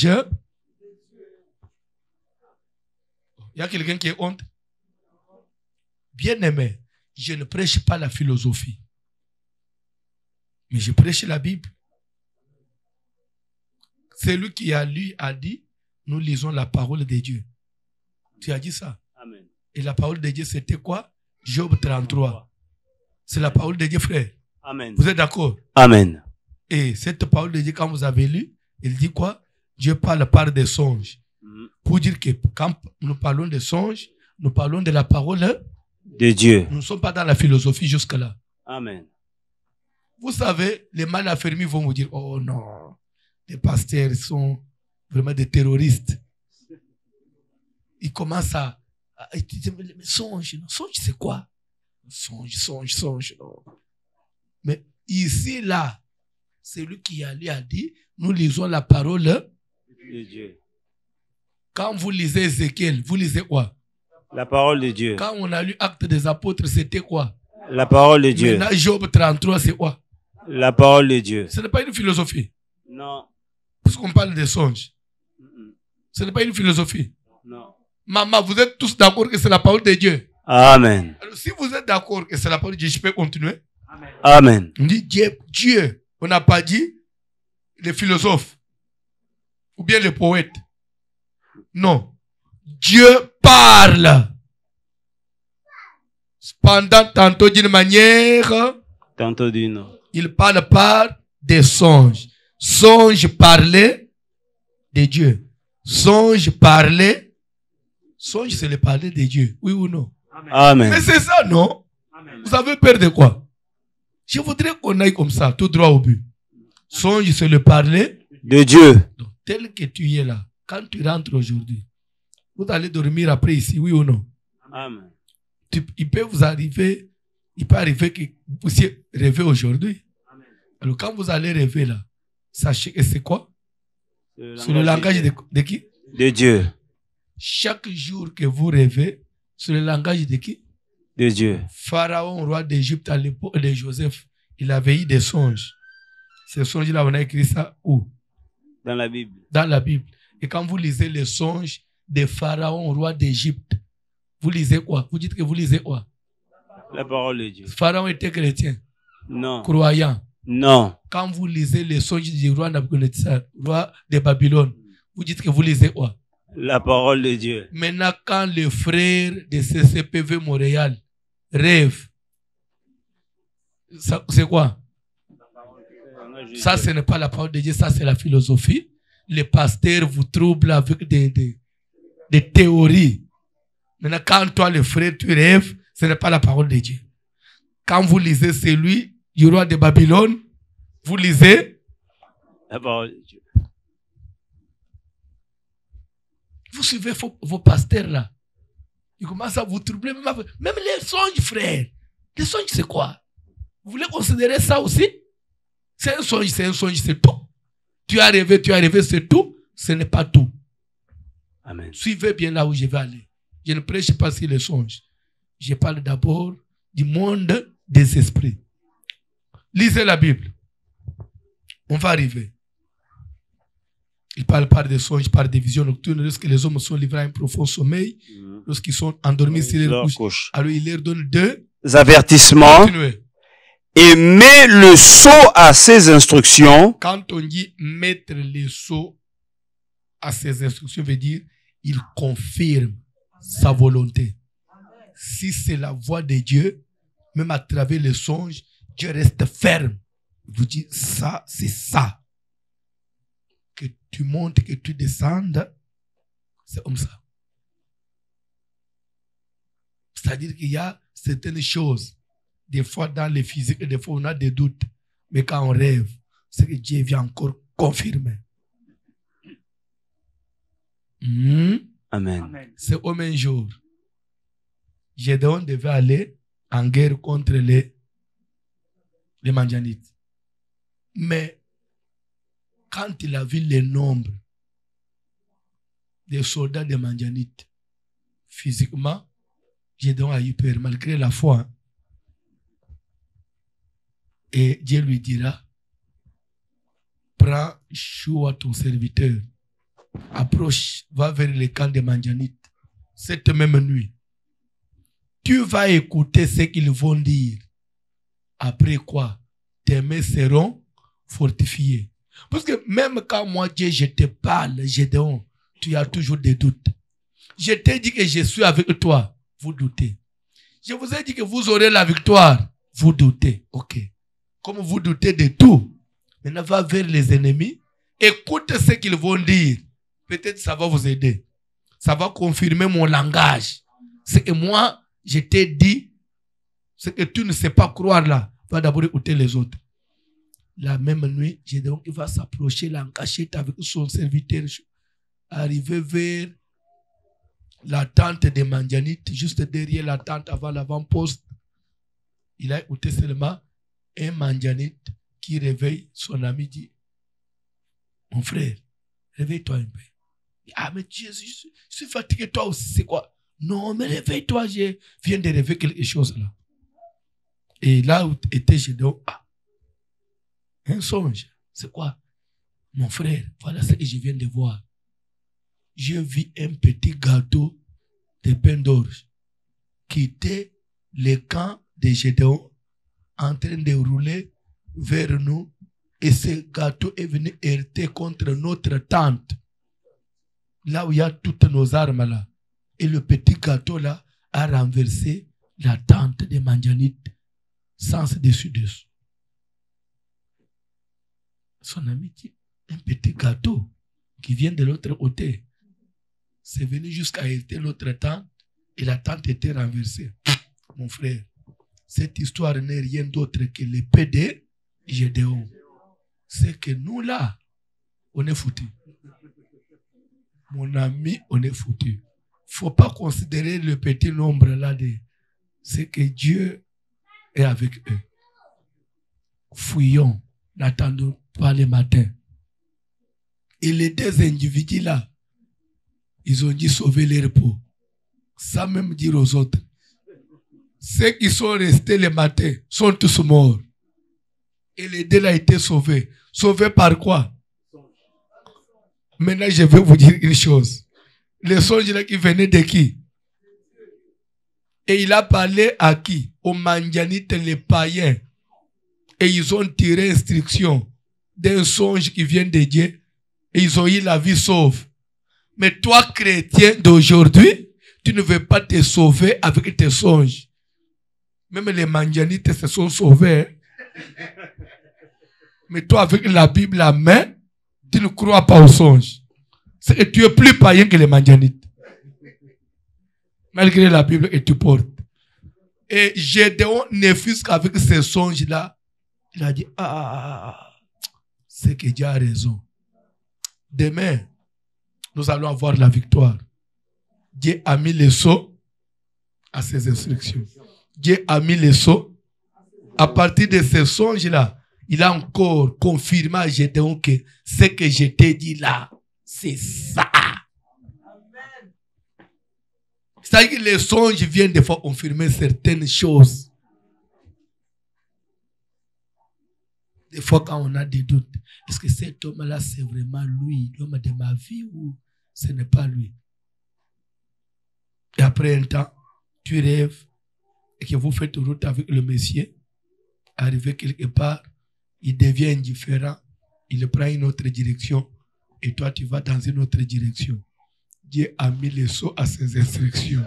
Il y a quelqu'un qui est honte? Bien aimé, je ne prêche pas la philosophie, mais je prêche la Bible. Celui qui a lu a dit, nous lisons la parole de Dieu. Tu as dit ça. Amen. Et la parole de Dieu, c'était quoi? Job 33. C'est la parole de Dieu, frère. Amen. Vous êtes d'accord? Amen. Et cette parole de Dieu, quand vous avez lu, il dit quoi? Dieu parle par des songes. Pour dire que quand nous parlons de songes, nous parlons de la parole de Dieu. Nous ne sommes pas dans la philosophie jusque-là. Amen. Vous savez, les mal affermis vont vous dire, oh non, les pasteurs sont vraiment des terroristes. Ils commencent à utiliser mais songe. Songe, c'est quoi? Songe. Non. Mais ici, là, celui qui a dit, nous lisons la parole de Dieu. Quand vous lisez Ézéchiel, vous lisez quoi? La parole de Dieu. Quand on a lu Actes des Apôtres, c'était quoi? La parole de Dieu. Maintenant, Job 33, c'est quoi? La parole de Dieu. Ce n'est pas une philosophie. Non. Parce qu'on parle des songes. Ce n'est pas une philosophie. Non. Maman, vous êtes tous d'accord que c'est la parole de Dieu? Amen. Alors, si vous êtes d'accord que c'est la parole de Dieu, je peux continuer? Amen. On dit Dieu. On n'a pas dit les philosophes ou bien les poètes. Non. Dieu parle. Cependant, tantôt d'une manière, tantôt d'une autre. Il parle par des songes. Songe parler de Dieu. Songe parler. Songe, c'est le parler de Dieu. Oui ou non? Amen. Mais c'est ça, non? Amen. Vous avez peur de quoi? Je voudrais qu'on aille comme ça, tout droit au but. Songe, c'est le parler de Dieu. Donc, tel que tu es là, quand tu rentres aujourd'hui, vous allez dormir après ici, oui ou non? Amen. Il peut arriver que vous puissiez rêver aujourd'hui. Alors quand vous allez rêver là, sachez que c'est quoi? C'est le langage de qui? De Dieu. Chaque jour que vous rêvez, c'est le langage de qui? De Dieu. Pharaon, roi d'Égypte à l'époque de Joseph, il avait eu des songes. Ces songes-là, on a écrit ça où? Dans la Bible. Dans la Bible. Et quand vous lisez les songes de Pharaon, roi d'Égypte, vous lisez quoi? Vous dites que vous lisez quoi? La parole de Dieu. Pharaon était chrétien? Non. Croyant? Non. Quand vous lisez les songes du roi Nabuchodonosor, roi de Babylone, vous dites que vous lisez quoi? La parole de Dieu. Maintenant, quand le frère de CCPV Montréal rêve, c'est quoi? Ça, ce n'est pas la parole de Dieu, ça, c'est la philosophie. Les pasteurs vous troublent avec des théories. Maintenant, quand toi, le frère, tu rêves, ce n'est pas la parole de Dieu. Quand vous lisez celui du roi de Babylone, vous lisez la parole de Dieu. Vous suivez vos pasteurs là. Ils commencent à vous troubler. Même les songes, frère. Les songes, c'est quoi? Vous voulez considérer ça aussi? C'est un songe, c'est tout. Tu as rêvé, c'est tout. Ce n'est pas tout. Amen. Suivez bien là où je vais aller. Je ne prêche pas sur les songes. Je parle d'abord du monde des esprits. Lisez la Bible. On va arriver. Il parle par des songes, par des visions nocturnes, lorsque les hommes sont livrés à un profond sommeil, lorsqu'ils sont endormis sur leur couche. Alors il leur donne deux avertissements. Continuez. Et met le sceau à ses instructions. Quand on dit mettre le sceau à ses instructions, veut dire il confirme sa volonté. Si c'est la voix de Dieu, même à travers les songes, Dieu reste ferme. Il vous dit ça, c'est ça. Que tu montes, que tu descendes, c'est comme ça. C'est-à-dire qu'il y a certaines choses, des fois dans les physiques, des fois on a des doutes, mais quand on rêve, c'est que Dieu vient encore confirmer. Amen. C'est au même jour. Gédéon devait aller en guerre contre les Madianites. Mais quand il a vu le nombre des soldats des Madianites, physiquement, Gédéon a eu peur, malgré la foi. Et Dieu lui dira, prends Choua ton serviteur, approche, va vers le camp des Madianites, cette même nuit. Tu vas écouter ce qu'ils vont dire. Après quoi, tes mains seront fortifiées. Parce que même quand moi, Dieu, je te parle, Gédéon, tu as toujours des doutes. Je t'ai dit que je suis avec toi, vous doutez. Je vous ai dit que vous aurez la victoire, vous doutez. Ok. Comme vous doutez de tout, maintenant va vers les ennemis, écoute ce qu'ils vont dire. Peut-être ça va vous aider. Ça va confirmer mon langage. C'est que moi, je t'ai dit, ce que tu ne sais pas croire là, va d'abord écouter les autres. La même nuit, Gédéon qui va s'approcher là en cachette avec son serviteur, arriver vers la tente de Mandianite, juste derrière la tente avant l'avant-poste. Il a écouté seulement un Mandianite qui réveille son ami, dit, mon frère, réveille-toi un peu. Ah, mais Jésus, je suis fatigué, toi aussi, c'est quoi? Non, mais réveille-toi, je viens de rêver quelque chose là. Et là où était Gédéon, un songe, c'est quoi? Mon frère, voilà ce que je viens de voir. Je vis un petit gâteau de pain d'orge qui était le camp de Gédéon en train de rouler vers nous et ce gâteau est venu heurter contre notre tente. Là où il y a toutes nos armes là. Et le petit gâteau là a renversé la tente de Mandianite sans dessus-dessous. Son ami dit, un petit gâteau qui vient de l'autre côté. C'est venu jusqu'à heurter l'autre tente et la tente était renversée. Mon frère, cette histoire n'est rien d'autre que l'épée de Gédéon. C'est que nous là, on est foutus. Mon ami, on est foutus. Faut pas considérer le petit nombre là de... C'est que Dieu est avec eux. Fouillons, n'attendons pas le matin. Et les deux individus là, ils ont dit sauver leur peau. Sans même dire aux autres. Ceux qui sont restés le matin sont tous morts. Et les deux là étaient sauvés. Sauvés par quoi? Maintenant, je vais vous dire une chose. Le songe là qui venait de qui? Et il a parlé à qui? Aux Mandianites, les païens. Et ils ont tiré instruction d'un songe qui vient de Dieu. Et ils ont eu la vie sauve. Mais toi, chrétien d'aujourd'hui, tu ne veux pas te sauver avec tes songes. Même les Mandianites se sont sauvés. Mais toi, avec la Bible à main, tu ne crois pas aux songes. C'est que tu es plus païen que les Mandianites. Malgré la Bible que tu portes. Et Gédéon ne fût qu'avec ces songes-là, il a dit, c'est que Dieu a raison. Demain, nous allons avoir la victoire. Dieu a mis les sceaux à ses instructions. Dieu a mis les sceaux. À partir de ces songes-là, il a encore confirmé à Gédéon que ce que je t'ai dit là, c'est ça. C'est-à-dire que les songes viennent des fois confirmer certaines choses. Des fois, quand on a des doutes, est-ce que cet homme-là, c'est vraiment lui, l'homme de ma vie, ou ce n'est pas lui? Et après un temps, tu rêves et que vous faites route avec le Messie, arrivé quelque part, il devient indifférent, il prend une autre direction et toi, tu vas dans une autre direction. Dieu a mis les sceaux à ses instructions.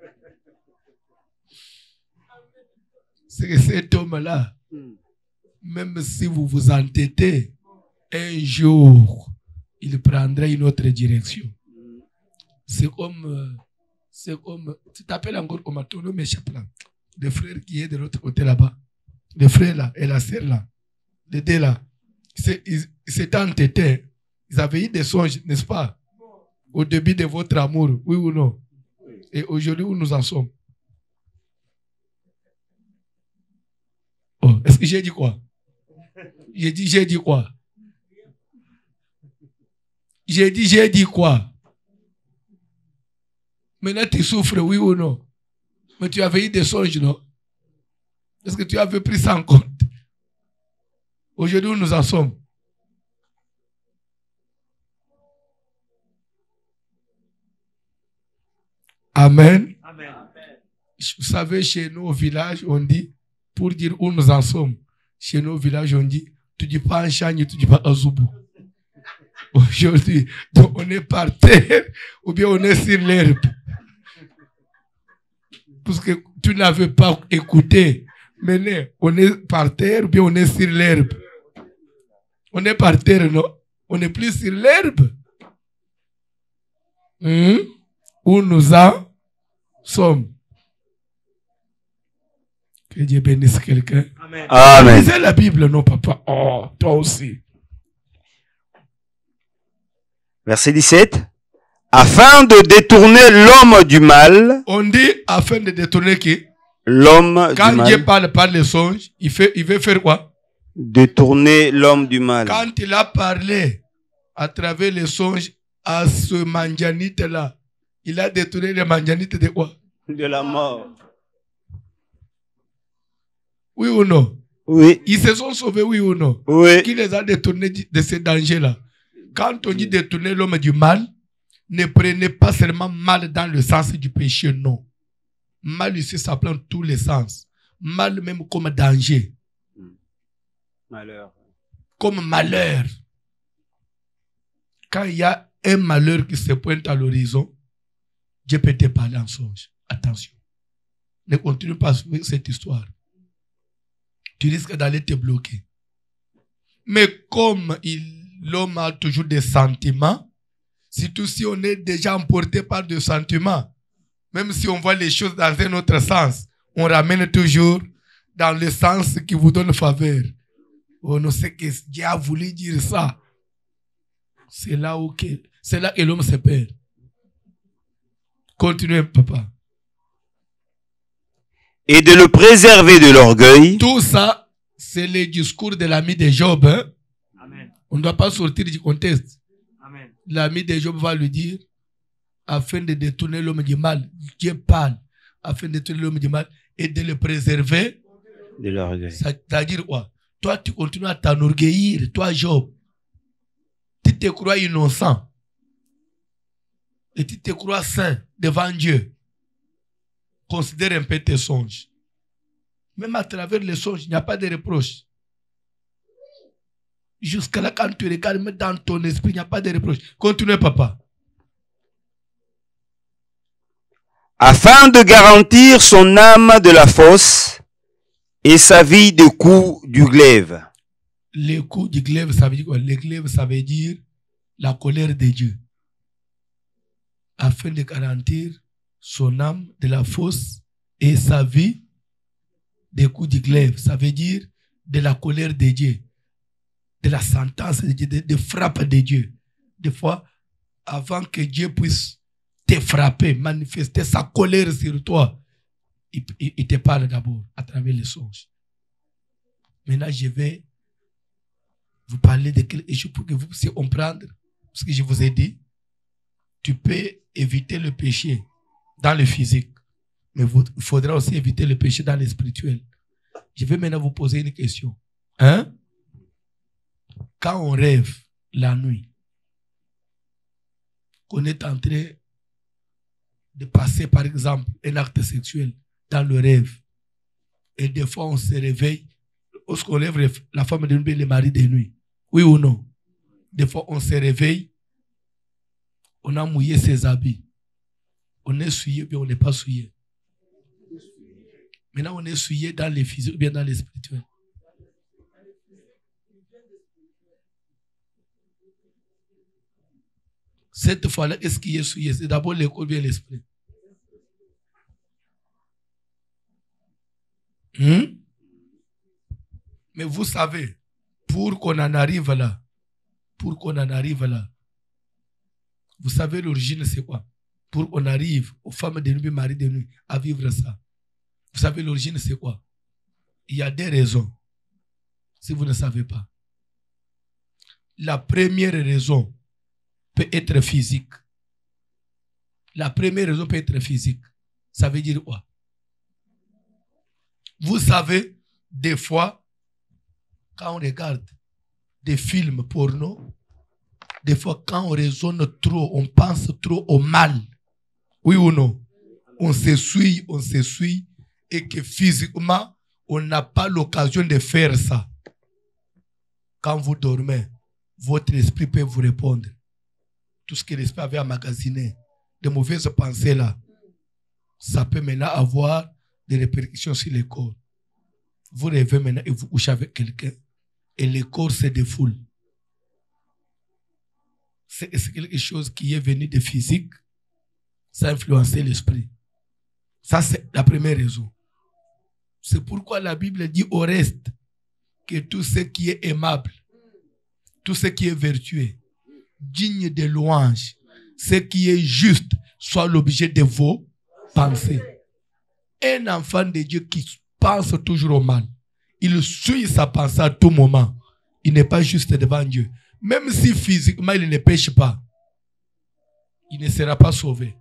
C'est que cet homme-là, même si vous vous entêtez, un jour, il prendra une autre direction. C'est comme, tu t'appelles encore comme ton nom m'échappe là. Le frère qui est de l'autre côté là-bas. Le frère là et la sœur là. Les deux là. Ils s'étaient entêtés. Ils avaient eu des songes, n'est-ce pas? Au début de votre amour, oui ou non? Et aujourd'hui, où nous en sommes? Oh, est-ce que j'ai dit quoi? J'ai dit quoi? J'ai dit quoi? Maintenant, tu souffres, oui ou non? Mais tu avais eu des songes, non? Est-ce que tu avais pris ça en compte? Aujourd'hui, où nous en sommes? Amen. Amen. Vous savez, chez nous au village, on dit, pour dire où nous en sommes, chez nous au village, on dit, tu dis pas en chagne, tu dis pas en zoubou. Aujourd'hui, donc on est par terre ou bien on est sur l'herbe. Parce que tu n'avais pas écouté. Maintenant, on est par terre ou bien on est sur l'herbe. On est par terre, non? On n'est plus sur l'herbe. Où nous en sommes. Que Dieu bénisse quelqu'un. Amen. Amen. Lisez la Bible, non, papa? Oh, toi aussi. Verset 17. Afin de détourner l'homme du mal. On dit afin de détourner qui? L'homme du mal. Quand Dieu parle par les songes, il veut faire quoi? Détourner l'homme du mal. Quand il a parlé à travers les songes à ce manjanite-là, il a détourné les manjanites de quoi? De la mort. Oui ou non? Oui. Ils se sont sauvés, oui ou non? Oui. Qui les a détournés de ces dangers-là? Quand on dit détourner l'homme du mal, ne prenez pas seulement mal dans le sens du péché, non. Mal ici, ça prend tous les sens. Mal même comme danger. Malheur. Comme malheur. Quand il y a un malheur qui se pointe à l'horizon, Dieu peut te parler en songe. Attention. Ne continue pas avec cette histoire. Tu risques d'aller te bloquer. Mais comme l'homme a toujours des sentiments, surtout si on est déjà emporté par des sentiments, même si on voit les choses dans un autre sens, on ramène toujours dans le sens qui vous donne faveur. On sait que Dieu a voulu dire ça. C'est là que l'homme se perd. Continuez, papa. Et de le préserver de l'orgueil. Tout ça, c'est le discours de l'ami de Job. Hein? Amen. On ne doit pas sortir du contexte. Amen. L'ami de Job va lui dire, afin de détourner l'homme du mal, Dieu parle, afin de détourner l'homme du mal et de le préserver de l'orgueil. C'est-à-dire quoi? Toi, tu continues à t'enorgueillir, toi, Job. Tu te crois innocent. Et tu te crois saint devant Dieu. Considère un peu tes songes. Même à travers les songes, il n'y a pas de reproche. Jusqu'à là, quand tu regardes, même dans ton esprit, il n'y a pas de reproche. Continuez, papa. Afin de garantir son âme de la fosse et sa vie de coups du glaive. Les coups du glaive, ça veut dire quoi? Le glaive, ça veut dire la colère de Dieu. Afin de garantir son âme de la fosse et sa vie des coups du glaive. Ça veut dire de la colère de Dieu, de la sentence de Dieu, de frappe de Dieu. Des fois, avant que Dieu puisse te frapper, manifester sa colère sur toi, il te parle d'abord à travers les songes. Maintenant, je vais vous parler de quelque chose pour que vous puissiez comprendre ce que je vous ai dit. Tu peux éviter le péché dans le physique, mais il faudra aussi éviter le péché dans le spirituel. Je vais maintenant vous poser une question. Hein? Quand on rêve la nuit, qu'on est en train de passer, par exemple, un acte sexuel dans le rêve, et des fois on se réveille, lorsqu'on rêve la femme de nuit et le mari de nuit, oui ou non? Des fois on se réveille, on a mouillé ses habits. On est souillé ou bien on n'est pas souillé. Maintenant, on est souillé dans les physiques ou bien dans les spirituels. Cette fois-là, qu'est-ce qui est souillé? C'est d'abord le corps ou bien l'esprit. Mais vous savez, pour qu'on en arrive là, vous savez l'origine c'est quoi? Pour qu'on arrive aux femmes de nuit, maris de nuit, à vivre ça. Vous savez l'origine c'est quoi? Il y a des raisons. Si vous ne savez pas. La première raison peut être physique. La première raison peut être physique. Ça veut dire quoi? Vous savez, des fois, quand on regarde des films porno, des fois, quand on raisonne trop, on pense trop au mal. Oui ou non? On s'essuie, et que physiquement, on n'a pas l'occasion de faire ça. quand vous dormez, votre esprit peut vous répondre. Tout ce que l'esprit avait emmagasiné, de mauvaises pensées là, ça peut maintenant avoir des répercussions sur le corps. Vous rêvez maintenant et vous couchez avec quelqu'un et le corps se défoule. C'est quelque chose qui est venu de physique, ça a influencé l'esprit. Ça, c'est la première raison. C'est pourquoi la Bible dit au reste que tout ce qui est aimable, tout ce qui est vertueux, digne de louange, ce qui est juste, soit l'objet de vos pensées. Un enfant de Dieu qui pense toujours au mal, il suit sa pensée à tout moment. Il n'est pas juste devant Dieu. Même si physiquement il ne pêche pas, il ne sera pas sauvé.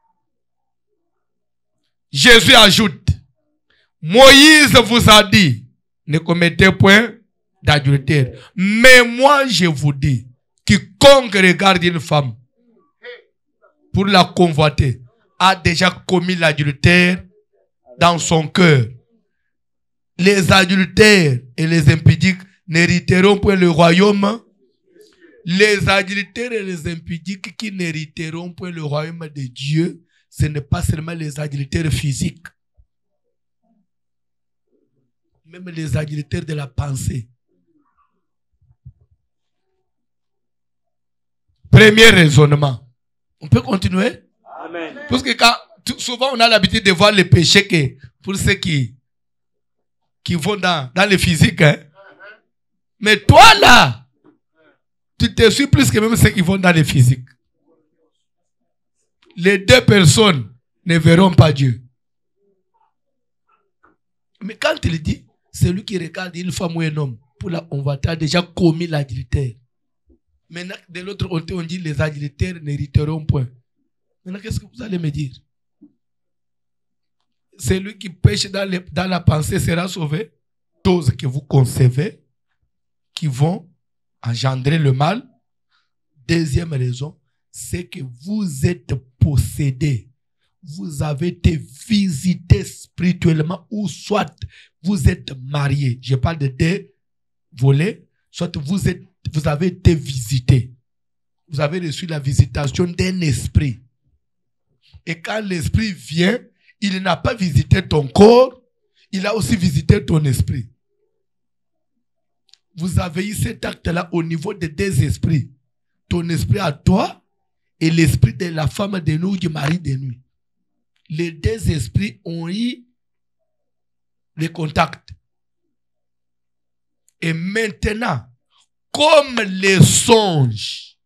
Jésus ajoute, Moïse vous a dit, ne commettez point d'adultère. Mais moi je vous dis, quiconque regarde une femme pour la convoiter a déjà commis l'adultère dans son cœur. Les adultères et les impudiques n'hériteront point le royaume. Les adultères et les impudiques qui n'hériteront point le royaume de Dieu, ce n'est pas seulement les adultères physiques, même les adultères de la pensée. Premier raisonnement. On peut continuer? Amen. Parce que souvent on a l'habitude de voir les péchés que pour ceux qui vont dans le physique. Hein? Mais toi là, tu te suis plus que même ceux qui vont dans le physique. Les deux personnes ne verront pas Dieu. Mais quand il dit, celui qui regarde une femme ou un homme pour la convoiter a déjà commis l'adultère. Maintenant, de l'autre côté, on dit les adultères n'hériteront point. Maintenant, qu'est-ce que vous allez me dire? Celui qui pêche dans la pensée sera sauvé. Choses que vous concevez qui vont engendrer le mal. Deuxième raison, c'est que vous êtes possédés. Vous avez été visités spirituellement ou soit vous êtes mariés. Je parle de deux volets. Soit vous avez été visités. Vous avez reçu la visitation d'un esprit. Et quand l'esprit vient, il n'a pas visité ton corps, il a aussi visité ton esprit. Vous avez eu cet acte-là au niveau des deux esprits. Ton esprit à toi et l'esprit de la femme de nous, du mari de nous. Les deux esprits ont eu le contact. Et maintenant, comme les songes,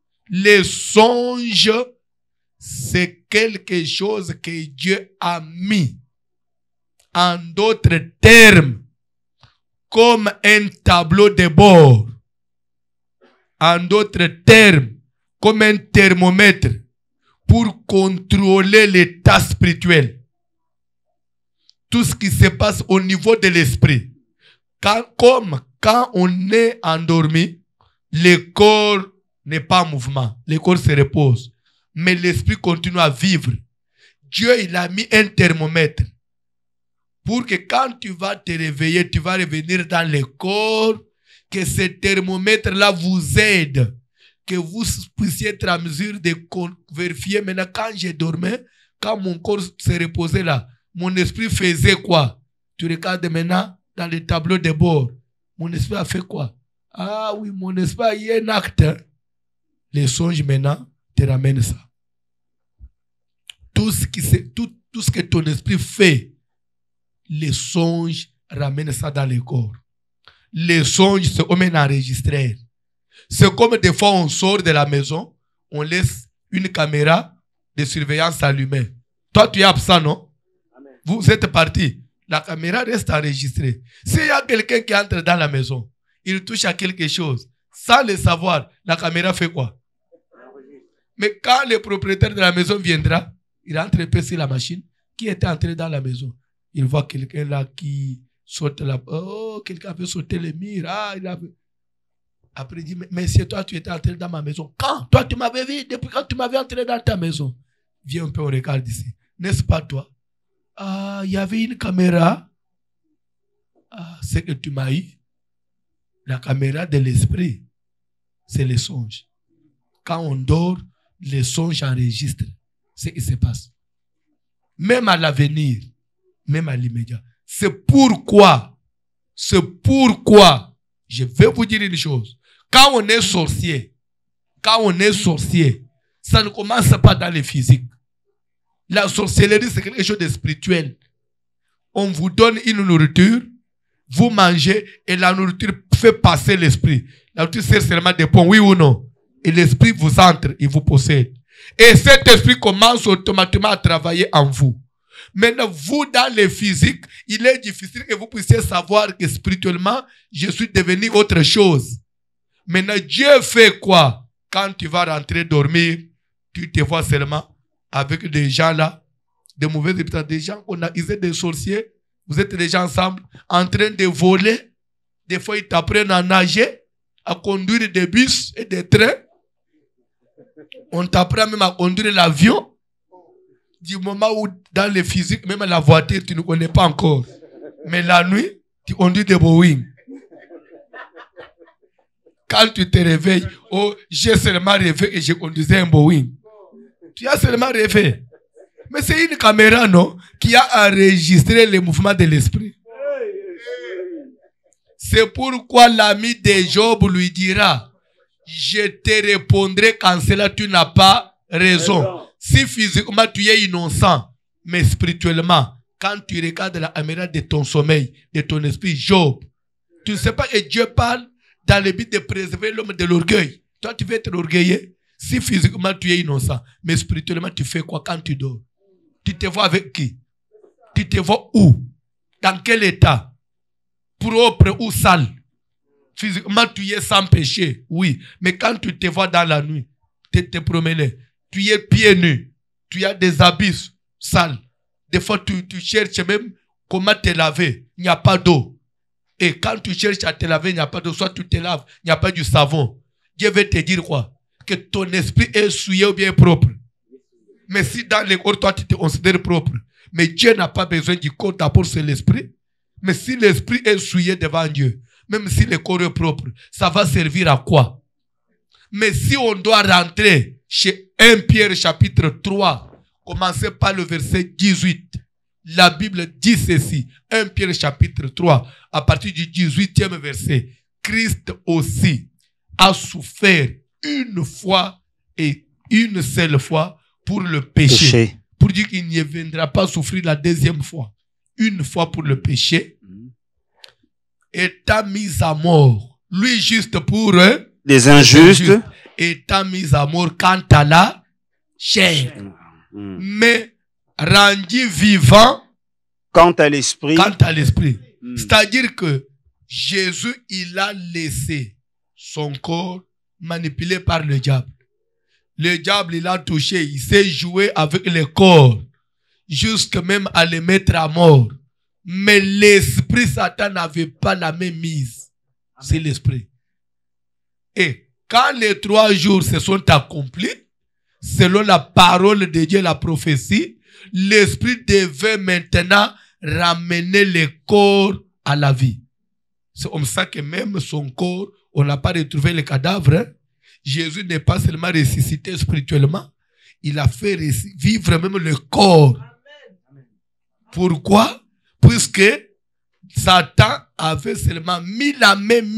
c'est quelque chose que Dieu a mis, en d'autres termes, comme un tableau de bord. En d'autres termes, comme un thermomètre pour contrôler l'état spirituel. Tout ce qui se passe au niveau de l'esprit. Quand on est endormi, le corps n'est pas en mouvement. Le corps se repose. Mais l'esprit continue à vivre. Dieu, il a mis un thermomètre pour que quand tu vas te réveiller, tu vas revenir dans le corps, que ce thermomètre-là vous aide, que vous puissiez être en mesure de vérifier. Maintenant, quand je dormais, quand mon corps se reposait là, mon esprit faisait quoi? Tu regardes maintenant dans le tableau de bord. Mon esprit a fait quoi? Ah oui, mon esprit a eu un acte. Les songes maintenant te ramènent ça. Tout ce que ton esprit fait, les songes ramènent ça dans le corps. Les songes, c'est comme un enregistreur. C'est comme des fois on sort de la maison, on laisse une caméra de surveillance allumée. Toi, tu es absent, non? Amen. Vous êtes parti. La caméra reste enregistrée. S'il y a quelqu'un qui entre dans la maison, il touche à quelque chose, sans le savoir, la caméra fait quoi? Mais quand le propriétaire de la maison viendra, il rentre un peu sur la machine. Qui était entré dans la maison? Il voit quelqu'un là qui saute là. Oh, quelqu'un veut sauter le mur. Ah, il a... Après, il dit, mais c'est toi, tu étais entré dans ma maison. Quand? Toi, tu m'avais vu depuis quand tu m'avais entré dans ta maison. Viens un peu, on regarde ici. N'est-ce pas toi? Ah, il y avait une caméra. Ah, c'est que tu m'as eu. La caméra de l'esprit, c'est les songes. Quand on dort, les songes enregistrent ce qui se passe. Même à l'avenir, même à l'immédiat. C'est pourquoi, je vais vous dire une chose. Quand on est sorcier, ça ne commence pas dans le physique. La sorcellerie, c'est quelque chose de spirituel. On vous donne une nourriture, vous mangez, et la nourriture fait passer l'esprit. La nourriture sert seulement des points, oui ou non? Et l'esprit vous entre, il vous possède. Et cet esprit commence automatiquement à travailler en vous. Maintenant, vous, dans le physique, il est difficile que vous puissiez savoir que spirituellement, je suis devenu autre chose. Maintenant, Dieu fait quoi? Quand tu vas rentrer dormir, tu te vois seulement avec des gens là, des mauvais habitants, des gens qu'on a, ils sont des sorciers, vous êtes déjà ensemble, en train de voler. Des fois, ils t'apprennent à nager, à conduire des bus et des trains. On t'apprend même à conduire l'avion. Du moment où, dans le physique, même la voiture, tu ne connais pas encore. Mais la nuit, tu conduis des Boeing. Quand tu te réveilles, oh, j'ai seulement rêvé et je conduisais un Boeing. Tu as seulement rêvé. Mais c'est une caméra, non, qui a enregistré les mouvements de l'esprit. C'est pourquoi l'ami de Job lui dira, je te répondrai quand cela tu n'as pas raison. Si physiquement tu es innocent, mais spirituellement, quand tu regardes la caméra de ton sommeil, de ton esprit, Job, tu ne sais pas que Dieu parle dans le but de préserver l'homme de l'orgueil. Toi, tu veux être orgueilleux. Si physiquement tu es innocent, mais spirituellement tu fais quoi quand tu dors? Tu te vois avec qui? Tu te vois où? Dans quel état? Propre ou sale? Physiquement tu es sans péché, oui. Mais quand tu te vois dans la nuit, tu te promènes, tu es pieds nus, tu as des habits sales. Des fois tu cherches même comment te laver. Il n'y a pas d'eau. Et quand tu cherches à te laver, il n'y a pas d'eau. Soit tu te laves, il n'y a pas du savon. Dieu veut te dire quoi? Que ton esprit est souillé ou bien propre. Mais si dans le corps, toi, tu te considères propre. Mais Dieu n'a pas besoin du corps, d'abord c'est l'esprit. Mais si l'esprit est souillé devant Dieu, même si le corps est propre, ça va servir à quoi? Mais si on doit rentrer chez 1 Pierre chapitre 3, commencez par le verset 18. La Bible dit ceci. 1 Pierre chapitre 3, à partir du 18e verset. Christ aussi a souffert une fois et une seule fois pour le péché. Pour dire qu'il ne viendra pas souffrir la deuxième fois. Une fois pour le péché. Étant mis à mort. Lui juste pour les injustes. Étant mis à mort quant à la chair. Mais rendu vivant quant à l'esprit. Quant à l'esprit. C'est-à-dire que Jésus, il a laissé son corps manipulé par le diable. Le diable, il a touché, il s'est joué avec le corps, jusqu'à même à le mettre à mort. Mais l'esprit, Satan n'avait pas la même mise. C'est l'esprit. Et quand les 3 jours se sont accomplis, selon la parole de Dieu, la prophétie, l'esprit devait maintenant ramener le corps à la vie. C'est comme ça que même son corps, on n'a pas retrouvé le cadavre. Hein? Jésus n'est pas seulement ressuscité spirituellement, il a fait vivre même le corps. Pourquoi? Puisque Satan avait seulement mis la même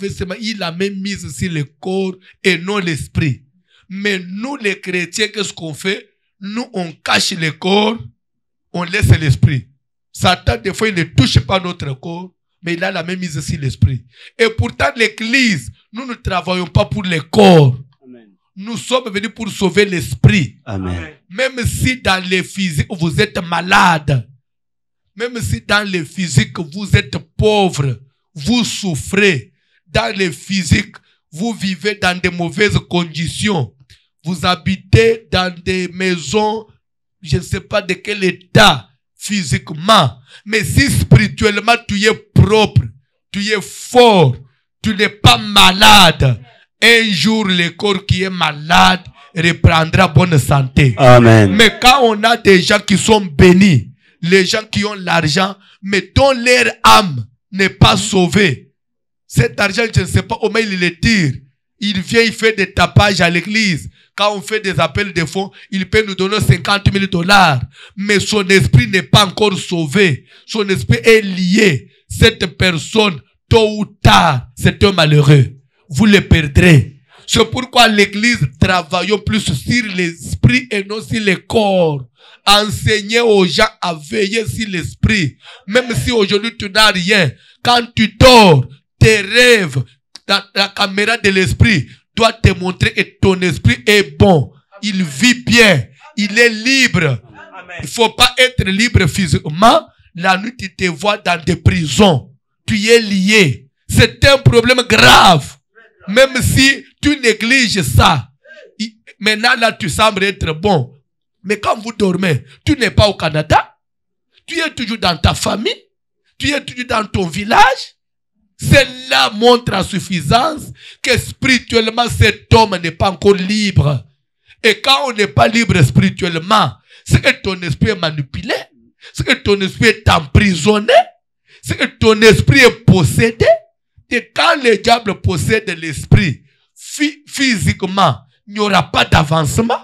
mise sur le corps et non l'esprit. Mais nous les chrétiens, qu'est-ce qu'on fait? Nous on cache le corps, on laisse l'esprit. Satan des fois il ne touche pas notre corps, mais il a la même mise sur l'esprit. Et pourtant l'église, nous ne travaillons pas pour le corps. Amen. Nous sommes venus pour sauver l'esprit. Amen. Même si dans le physique vous êtes malade, même si dans le physique vous êtes pauvre, vous souffrez, dans le physique vous vivez dans de mauvaises conditions, vous habitez dans des maisons, je ne sais pas de quel état physiquement, mais si spirituellement tu es propre, tu es fort, tu n'es pas malade, un jour le corps qui est malade reprendra bonne santé. Amen. Mais quand on a des gens qui sont bénis, les gens qui ont l'argent, mais dont leur âme n'est pas sauvée, Cet argent, je ne sais pas comment il le tire. Il vient, il fait des tapages à l'église. Quand on fait des appels de fonds, il peut nous donner 50 000 $. Mais son esprit n'est pas encore sauvé. Son esprit est lié. Cette personne, tôt ou tard, c'est un malheureux. Vous le perdrez. C'est pourquoi l'église travaillons plus sur l'esprit et non sur le corps. Enseignez aux gens à veiller sur l'esprit. Même si aujourd'hui tu n'as rien. Quand tu dors, tes rêves, la caméra de l'esprit doit te montrer que ton esprit est bon. Il vit bien. Il est libre. Il ne faut pas être libre physiquement. La nuit, tu te vois dans des prisons. Tu es lié. C'est un problème grave. Même si tu négliges ça. Maintenant, là, tu sembles être bon. Mais quand vous dormez, tu n'es pas au Canada. Tu es toujours dans ta famille. Tu es toujours dans ton village. Cela montre à suffisance que spirituellement cet homme n'est pas encore libre. Et quand on n'est pas libre spirituellement, c'est que ton esprit est manipulé, c'est que ton esprit est emprisonné, c'est que ton esprit est possédé. Et quand le diable possède l'esprit, physiquement, il n'y aura pas d'avancement.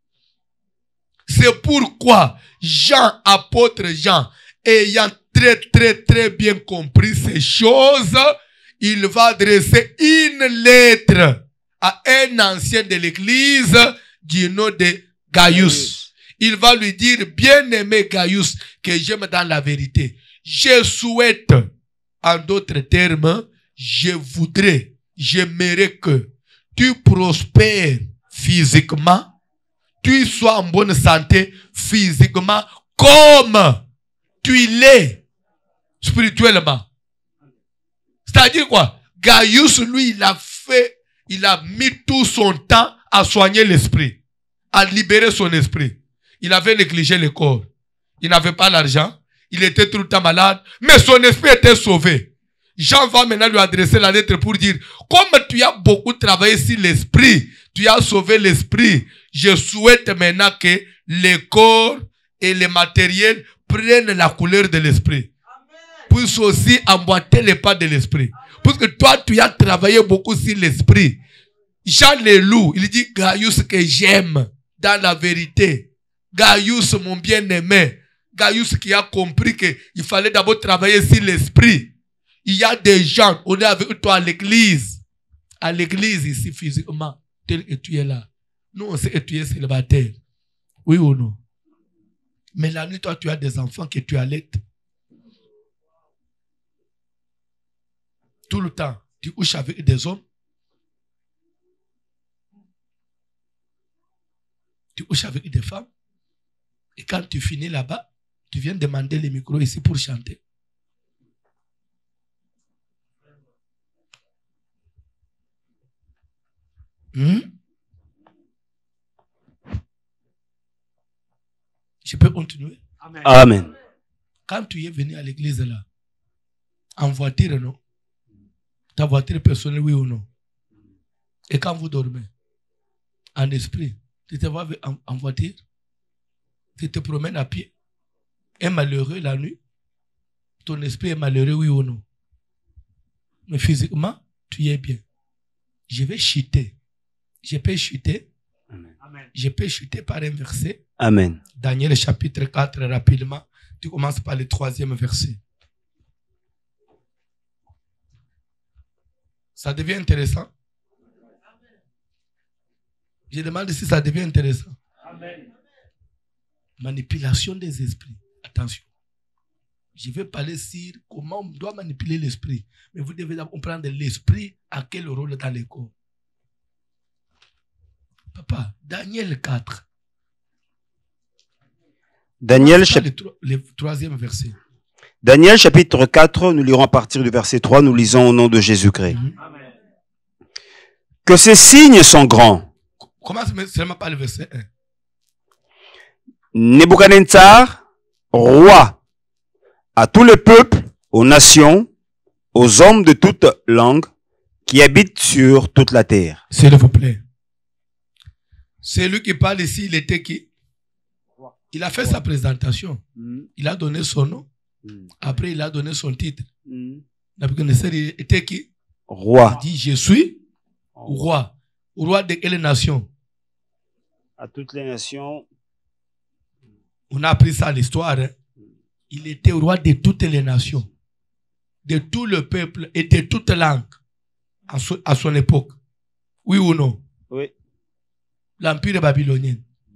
C'est pourquoi Jean, apôtre Jean, ayant très bien compris ces choses, il va adresser une lettre à un ancien de l'église du nom de Gaius. Il va lui dire, bien-aimé Gaius, que j'aime dans la vérité. Je souhaite, en d'autres termes, je voudrais, j'aimerais que tu prospères physiquement, tu sois en bonne santé physiquement, comme tu l'es spirituellement. C'est-à-dire quoi? Gaius, lui, il a mis tout son temps à soigner l'esprit, à libérer son esprit. Il avait négligé le corps. Il n'avait pas l'argent. Il était tout le temps malade. Mais son esprit était sauvé. Jean va maintenant lui adresser la lettre pour dire, comme tu as beaucoup travaillé sur l'esprit, tu as sauvé l'esprit, je souhaite maintenant que le corps et le matériel prennent la couleur de l'esprit. Puissent aussi emboîter les pas de l'esprit. Parce que toi, tu as travaillé beaucoup sur l'esprit. Jean le loue. Il dit, Gaius que j'aime dans la vérité. Gaius mon bien-aimé. Gaius qui a compris qu'il fallait d'abord travailler sur l'esprit. Il y a des gens, on est avec toi à l'église. À l'église ici physiquement. Tel que tu es là. Nous, on sait que tu es célibataire. Oui ou non? Mais la nuit, toi, tu as des enfants que tu allaites. Tout le temps, tu couches avec des hommes. Tu couches avec des femmes. Et quand tu finis là-bas, tu viens demander les micros ici pour chanter. Je peux continuer? Amen. Amen. Quand tu es venu à l'église là, en voiture, non? Ta voiture personnelle, oui ou non? Et quand vous dormez, en esprit, tu te vois en voiture, tu te promènes à pied, un malheureux la nuit, ton esprit est malheureux, oui ou non? Mais physiquement, tu es bien. Je vais chuter. Je peux chuter. Amen. Je peux chuter par un verset. Amen. Daniel chapitre 4, rapidement. Tu commences par le 3e verset. Ça devient intéressant. Je demande si ça devient intéressant. Amen. Manipulation des esprits. Attention. Je vais parler sur comment on doit manipuler l'esprit. Mais vous devez comprendre l'esprit à quel rôle dans le corps. Papa, Daniel 4. Daniel le 3e verset. Daniel chapitre 4, nous lirons à partir du verset 3, nous lisons au nom de Jésus-Christ. Amen. Que ces signes sont grands. Commence seulement par le verset 1. Nebuchadnezzar, roi, à tout le peuple, aux nations, aux hommes de toute langue, qui habitent sur toute la terre. S'il vous plaît. C'est lui qui parle ici, il était qui? Il a fait sa présentation. Il a donné son nom. Après, il a donné son titre. Nebuchadnezzar était qui? roi. Il dit, je suis roi. Roi de quelle nation? À toutes les nations. On a appris ça à l'histoire. Hein? Il était roi de toutes les nations, de tout le peuple et de toutes langues à son époque. Oui ou non? Oui. L'empire babylonien.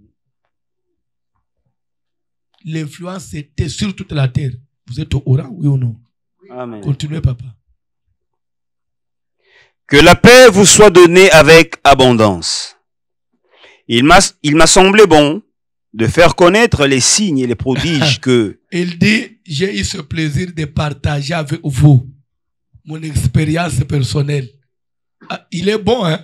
L'influence était sur toute la terre. Vous êtes au courant, oui ou non? Amen. Continuez, papa. Que la paix vous soit donnée avec abondance. Il m'a semblé bon de faire connaître les signes et les prodiges que... Il dit, j'ai eu ce plaisir de partager avec vous mon expérience personnelle. Ah, il est bon, hein?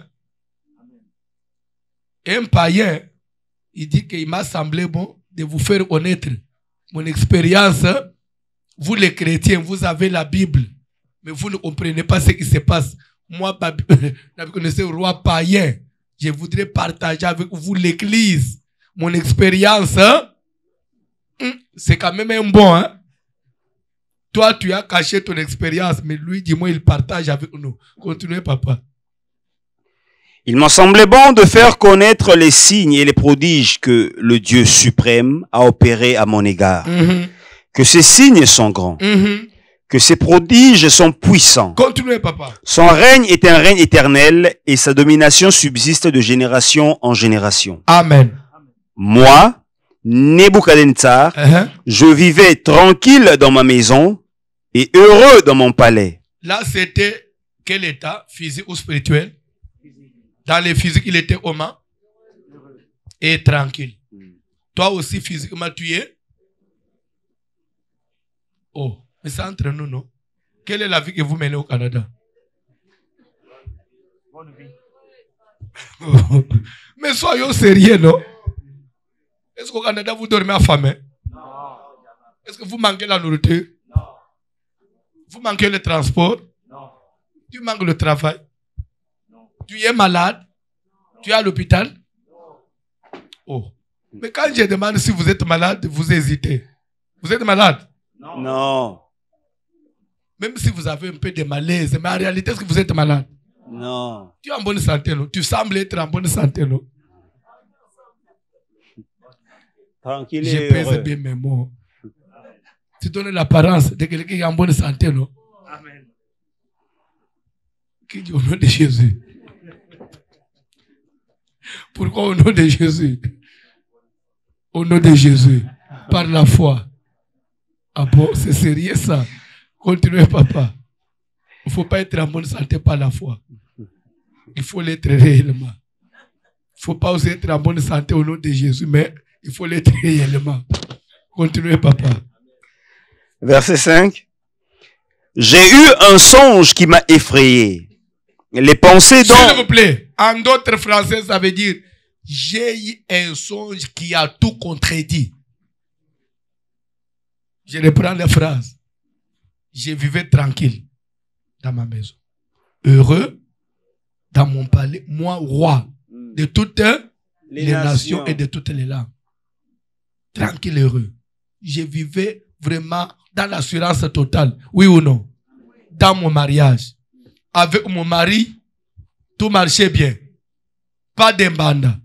Un païen, il dit qu'il m'a semblé bon de vous faire connaître mon expérience. Vous les chrétiens, vous avez la Bible, mais vous ne comprenez pas ce qui se passe. Moi, vous connaissez le roi païen. Je voudrais partager avec vous l'église, mon expérience. Hein? C'est quand même un bon. Hein? Toi, tu as caché ton expérience, mais lui, dis-moi, il partage avec nous. Continuez, papa. Il m'a semblé bon de faire connaître les signes et les prodiges que le Dieu suprême a opérés à mon égard. Que ces signes sont grands. Que ses prodiges sont puissants. Continuez, papa. Son règne est un règne éternel et sa domination subsiste de génération en génération. Amen. Moi, Nebuchadnezzar, je vivais tranquille dans ma maison et heureux dans mon palais. Là, c'était quel état, physique ou spirituel? Dans les physiques, il était humain et tranquille. Toi aussi, physiquement, tu es? Oh. Mais c'est entre nous, non? Quelle est la vie que vous menez au Canada? Bonne vie. Mais soyons sérieux, non? Est-ce qu'au Canada, vous dormez affamé? Non. Est-ce que vous manquez la nourriture? Non. Vous manquez le transport? Non. Tu manques le travail? Non. Tu es malade? Tu es à l'hôpital? Non. Oh. Mais quand je demande si vous êtes malade, vous hésitez. Vous êtes malade? Non. Non. Même si vous avez un peu de malaise, mais en réalité, est-ce que vous êtes malade? Non. Tu es en bonne santé, non? Tu sembles être en bonne santé, non? Tranquille Je pèse bien mes mots. Tu donnes l'apparence de quelqu'un qui est en bonne santé, non? Amen. Qui dit au nom de Jésus? Pourquoi au nom de Jésus? Au nom de Jésus. Par la foi. Ah bon, c'est sérieux ça? Continuez, papa. Il ne faut pas être en bonne santé par la foi. Il faut l'être réellement. Il ne faut pas aussi être en bonne santé au nom de Jésus, mais il faut l'être réellement. Continuez, papa. Verset 5. J'ai eu un songe qui m'a effrayé. Les pensées dont... S'il vous plaît, en d'autres français, ça veut dire j'ai eu un songe qui a tout contredit. Je reprends la phrase. Je vivais tranquille dans ma maison. Heureux dans mon palais. Moi, roi de toutes les nations et de toutes les langues. Tranquille, heureux. Je vivais vraiment dans l'assurance totale. Oui ou non? Dans mon mariage. Avec mon mari, tout marchait bien. Pas d'imbanda.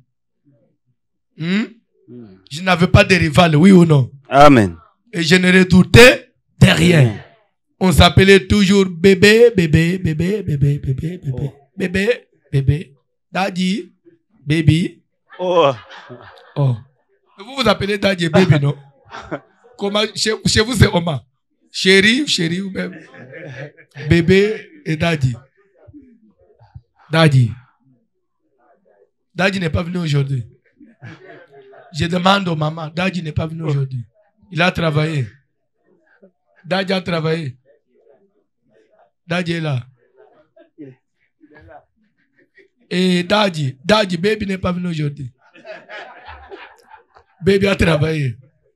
Je n'avais pas de rival, oui ou non? Amen. Et je ne redoutais de rien. On s'appelait toujours bébé, bébé, bébé, bébé, bébé, bébé, bébé, bébé, daddy, baby. Oh. Oh. Vous vous appelez daddy et baby, non? Comment, chez vous, c'est comment? Chérie ou même bébé et daddy. Daddy. Daddy n'est pas venu aujourd'hui. Je demande aux mamans, daddy n'est pas venu aujourd'hui. Il a travaillé. Daddy a travaillé. Daddy est là. Et daddy, baby n'est pas venu aujourd'hui. Baby a travaillé.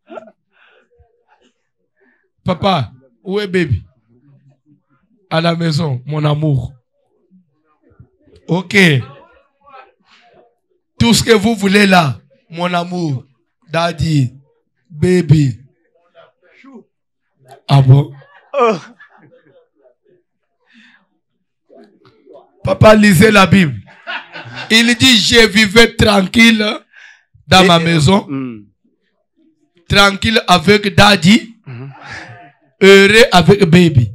Papa, où est baby? À la maison, mon amour. Ok. Tout ce que vous voulez là, mon amour, daddy, baby. Ah bon? Oh. Papa lisait la Bible. Il dit, je vivais tranquille dans ma maison. Tranquille avec daddy. Heureux avec baby.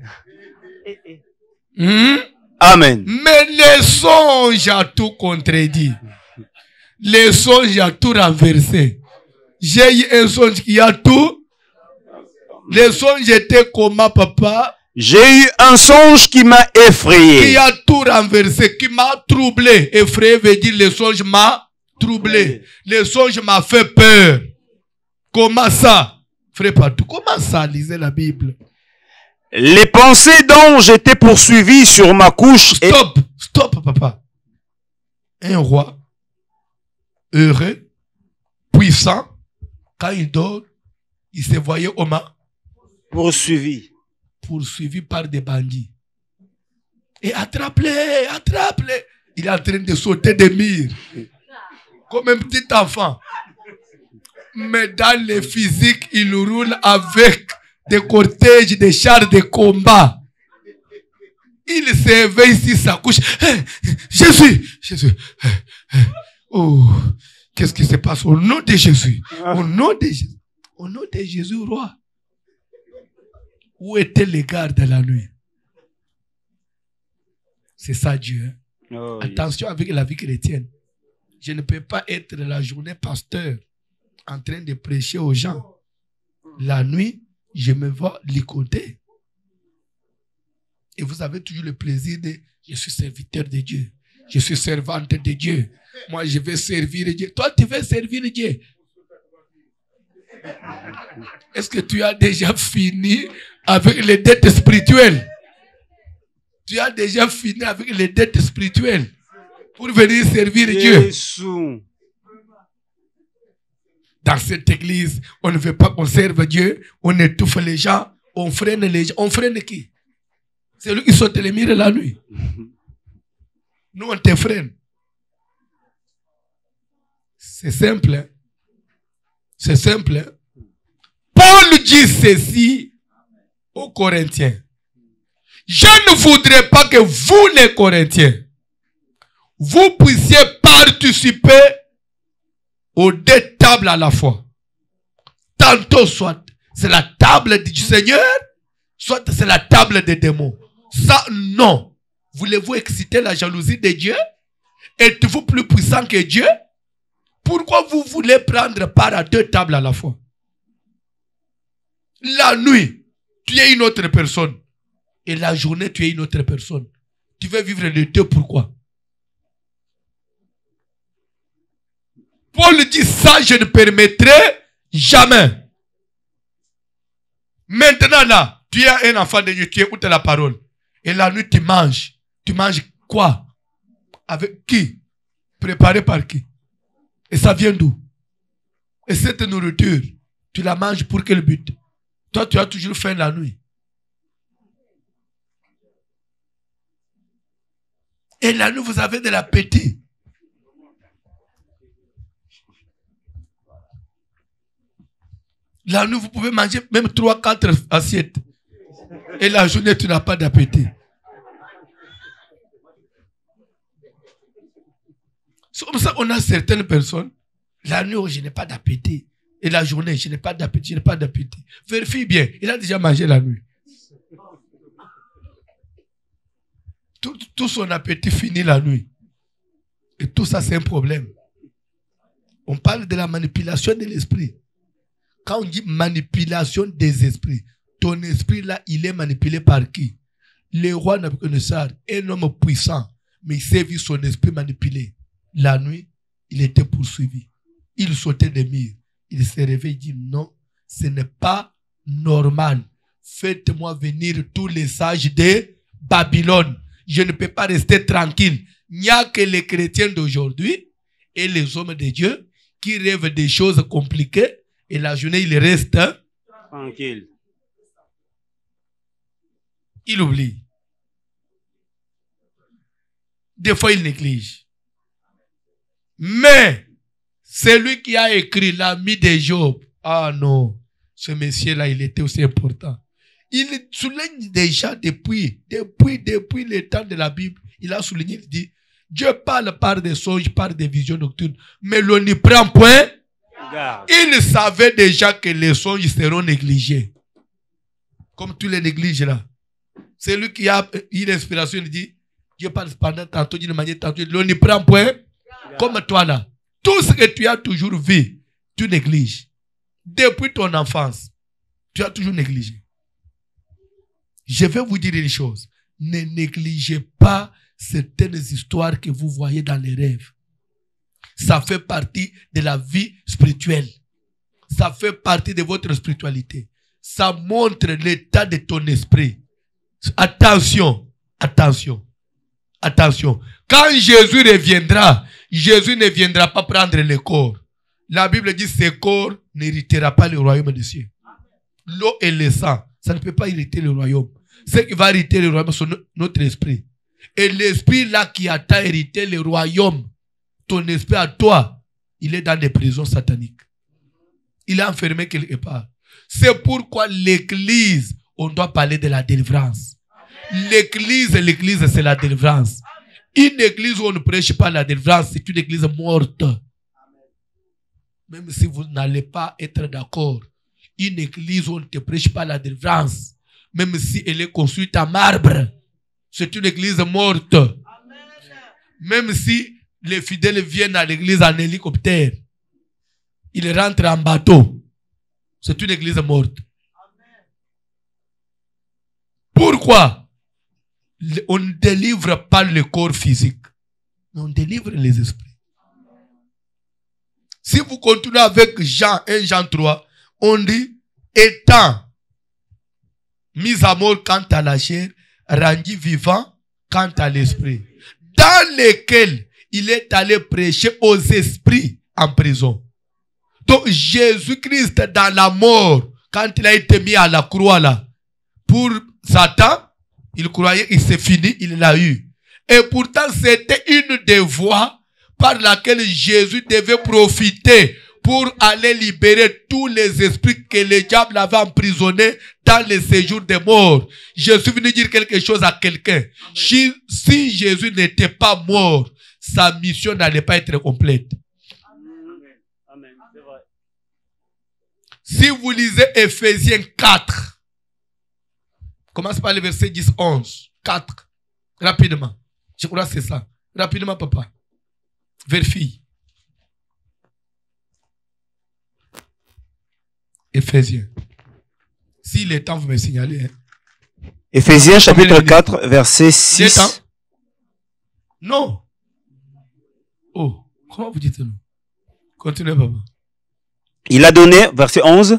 Amen. Mais les songes a tout contredit. Les songes a tout renversé. J'ai eu un songe qui a tout. Les songes étaient comment, papa? J'ai eu un songe qui m'a effrayé. Qui a tout renversé, qui m'a troublé. Effrayé veut dire le songe m'a troublé. Le songe m'a fait peur. Comment ça? Frère Patou, comment ça? Lisez la Bible. Les pensées dont j'étais poursuivi sur ma couche. Stop, papa. Un roi heureux, puissant, quand il dort, il se voyait comment? Poursuivi par des bandits. Et attrape-les. Il est en train de sauter des murs. Comme un petit enfant. Mais dans le physique, il roule avec des cortèges, des chars de combat. Il s'éveille sur sa couche. Jésus. Oh, qu'est-ce qui se passe au nom de Jésus? Au nom de Jésus, roi. Où étaient les gardes la nuit? C'est ça Dieu. Hein? Oh, attention avec la vie chrétienne. Je ne peux pas être la journée pasteur en train de prêcher aux gens. La nuit, je me vois l'écouter. Et vous avez toujours le plaisir de je suis serviteur de Dieu. Je suis servante de Dieu. Moi, je vais servir Dieu. Toi, tu veux servir Dieu. Est-ce que tu as déjà fini avec les dettes spirituelles? Tu as déjà fini avec les dettes spirituelles pour venir servir Dieu. Dans cette église, on ne veut pas qu'on serve Dieu, on étouffe les gens, on freine les gens. On freine qui? C'est lui qui saute les murs la nuit. Nous, on te freine. C'est simple. Hein? C'est simple. Hein? Paul dit ceci aux Corinthiens. Je ne voudrais pas que vous, les Corinthiens, vous puissiez participer aux deux tables à la fois. Tantôt, soit c'est la table du Seigneur, soit c'est la table des démons. Ça, non. Voulez-vous exciter la jalousie de Dieu? Êtes-vous plus puissant que Dieu? Pourquoi vous voulez prendre part à deux tables à la fois? La nuit, tu es une autre personne. Et la journée, tu es une autre personne. Tu veux vivre les deux, pourquoi? Paul dit ça, je ne permettrai jamais. Maintenant là, tu es un enfant de Dieu, tu écoutes la parole. Et la nuit, tu manges. Tu manges quoi? Avec qui? Préparé par qui? Et ça vient d'où? Et cette nourriture, tu la manges pour quel but? Toi, tu as toujours faim la nuit. Et la nuit, vous avez de l'appétit. La nuit, vous pouvez manger même 3-4 assiettes. Et la journée, tu n'as pas d'appétit. C'est comme ça qu'on a certaines personnes. La nuit, je n'ai pas d'appétit. Et la journée, je n'ai pas d'appétit, Vérifie bien, il a déjà mangé la nuit. Tout son appétit finit la nuit. Et tout ça, c'est un problème. On parle de la manipulation de l'esprit. Quand on dit manipulation des esprits, ton esprit là, il est manipulé par qui? Le roi Nabuchodonosor, un homme puissant, mais il s'est vu son esprit manipulé. La nuit, il était poursuivi. Il sautait des murs. Il s'est réveillé, il dit non, ce n'est pas normal. Faites-moi venir tous les sages de Babylone. Je ne peux pas rester tranquille. Il n'y a que les chrétiens d'aujourd'hui et les hommes de Dieu qui rêvent des choses compliquées et la journée, il reste tranquille. Il oublie. Des fois, il néglige. Mais celui qui a écrit l'ami de Job, ah non, ce monsieur-là, il était aussi important. Il souligne déjà depuis le temps de la Bible. il a souligné, il dit, Dieu parle par des songes, par des visions nocturnes, mais l'on n'y prend point. Il savait déjà que les songes seront négligés. Comme tous les négligent là. C'est lui qui a eu l'inspiration, il dit, Dieu parle pendant tantôt d'une manière, tantôt, l'on n'y prend point. Comme toi là. Tout ce que tu as toujours vu, tu négliges. Depuis ton enfance, tu as toujours négligé. Je vais vous dire une chose. Ne négligez pas certaines histoires que vous voyez dans les rêves. Ça fait partie de la vie spirituelle. Ça fait partie de votre spiritualité. Ça montre l'état de ton esprit. Attention, attention, attention. Quand Jésus reviendra, Jésus ne viendra pas prendre le corps. La Bible dit que ce corps n'héritera pas le royaume des cieux. L'eau et le sang, ça ne peut pas hériter le royaume. Ce qui va hériter le royaume, c'est notre esprit. Et l'esprit là qui a hérité le royaume, ton esprit à toi, il est dans des prisons sataniques. Il est enfermé quelque part. C'est pourquoi l'église, on doit parler de la délivrance. L'église, c'est la délivrance. Une église où on ne prêche pas la délivrance, c'est une église morte. Même si vous n'allez pas être d'accord. Une église où on ne te prêche pas la délivrance, même si elle est construite en marbre, c'est une église morte. Même si les fidèles viennent à l'église en hélicoptère, ils rentrent en bateau, c'est une église morte. Pourquoi? On ne délivre pas le corps physique, mais on délivre les esprits. Si vous continuez avec Jean 1 Jean 3, on dit, étant mis à mort quant à la chair, rendu vivant quant à l'esprit, dans lequel il est allé prêcher aux esprits en prison. Donc Jésus-Christ dans la mort, quand il a été mis à la croix là, pour Satan, il croyait qu'il s'est fini, il l'a eu. Et pourtant c'était une des voies par laquelle Jésus devait profiter pour aller libérer tous les esprits que le diable avait emprisonnés dans le séjour des morts. Je suis venu dire quelque chose à quelqu'un. Si Jésus n'était pas mort, sa mission n'allait pas être complète. Amen. C'est vrai. Si vous lisez Ephésiens 4, commence par le verset 10-11. 4. Rapidement. Je crois que c'est ça. Rapidement, papa. Vérifie. Ephésiens. S'il est temps, vous me signalez. Hein. Ephésiens chapitre 4, verset 6. Non. Oh, comment vous dites non? Continuez, papa. Il a donné, verset 11.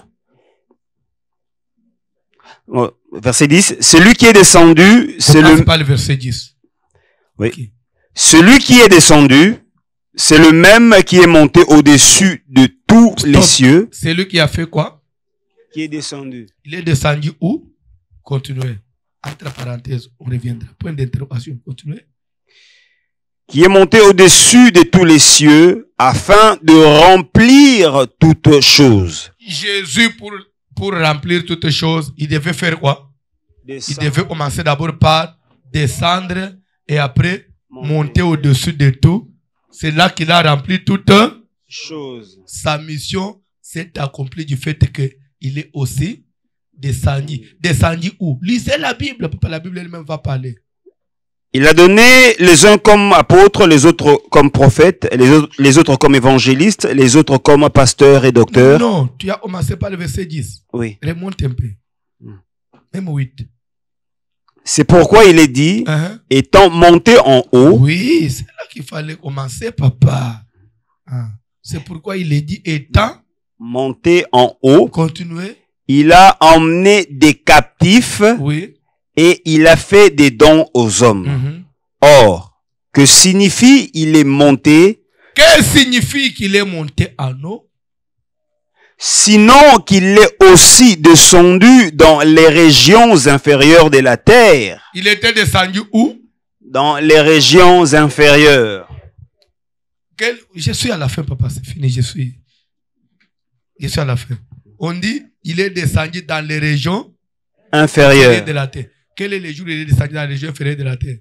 Verset 10. Celui qui est descendu, c'est le... pas le verset 10. Oui. Okay. Celui qui est descendu, c'est le même qui est monté au-dessus de tous les cieux. C'est lui qui a fait quoi? Qui est descendu. Il est descendu où? Continuez. Entre parenthèses, on reviendra. Point d'interrogation. Continuez. Qui est monté au-dessus de tous les cieux afin de remplir toutes choses. Jésus, pour remplir toutes choses, il devait faire quoi? Descendre. Il devait commencer d'abord par descendre et après monter au-dessus de tout. C'est là qu'il a rempli toutes choses. Sa mission s'est accomplie du fait qu'il est aussi descendu. Descendu où? Lisez la Bible. La Bible elle-même va parler. Il a donné les uns comme apôtres, les autres comme prophètes, les autres comme évangélistes, les autres comme pasteurs et docteurs. Non, tu as commencé par le verset 10. Oui. Remonte un peu. Même 8. C'est pourquoi il est dit, étant monté en haut. Oui, c'est là qu'il fallait commencer, papa. C'est pourquoi il est dit, étant monté en haut. Continuez. Il a emmené des captifs. Oui. Et il a fait des dons aux hommes. Or, que signifie il est monté? Que signifie qu'il est monté en haut? Sinon qu'il est aussi descendu dans les régions inférieures de la terre. Il était descendu où? Dans les régions inférieures. Je suis à la fin, papa, c'est fini, je suis à la fin. On dit, il est descendu dans les régions inférieures de la terre. Quel est le jour où il est descendu dans les régions inférieures de la terre?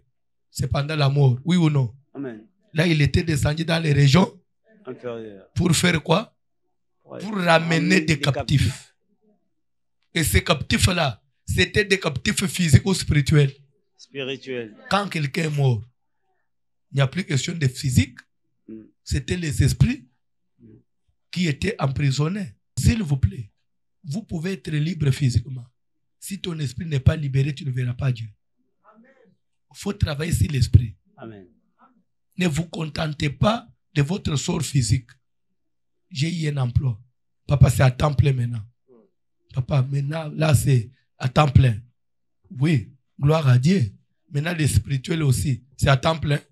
c'est pendant la mort. Oui ou non? Amen. Là, il était descendu dans les régions. Inférieur. Pour faire quoi? Ouais. Pour ramener des captifs. Et ces captifs-là, c'était des captifs physiques ou spirituels? Spirituel. Quand quelqu'un est mort, il n'y a plus question de physique. C'était les esprits qui étaient emprisonnés. S'il vous plaît, vous pouvez être libre physiquement. Si ton esprit n'est pas libéré, tu ne verras pas Dieu. Il faut travailler sur l'esprit. Amen. Ne vous contentez pas de votre sort physique. J'ai eu un emploi. Papa, c'est à temps plein maintenant. Papa, maintenant, là, c'est à temps plein. Oui, gloire à Dieu. Maintenant, le spirituel aussi, c'est à temps plein.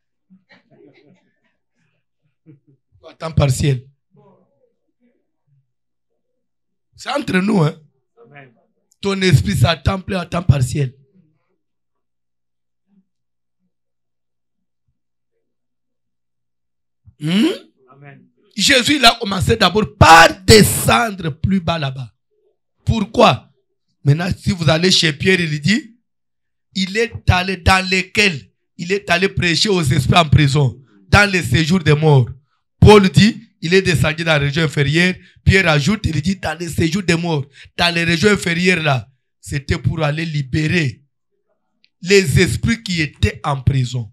À temps partiel. C'est entre nous, hein. Amen. Ton esprit, c'est à temps plein, à temps partiel. Amen. Jésus, il a commencé d'abord par descendre plus bas là-bas. Pourquoi? Maintenant, si vous allez chez Pierre, il dit, il est allé dans lesquels il est allé prêcher aux esprits en prison, dans les séjours des morts. Paul dit, il est descendu dans la région inférieure. Pierre ajoute, il dit, dans les séjours des morts, dans les régions inférieures là, c'était pour aller libérer les esprits qui étaient en prison.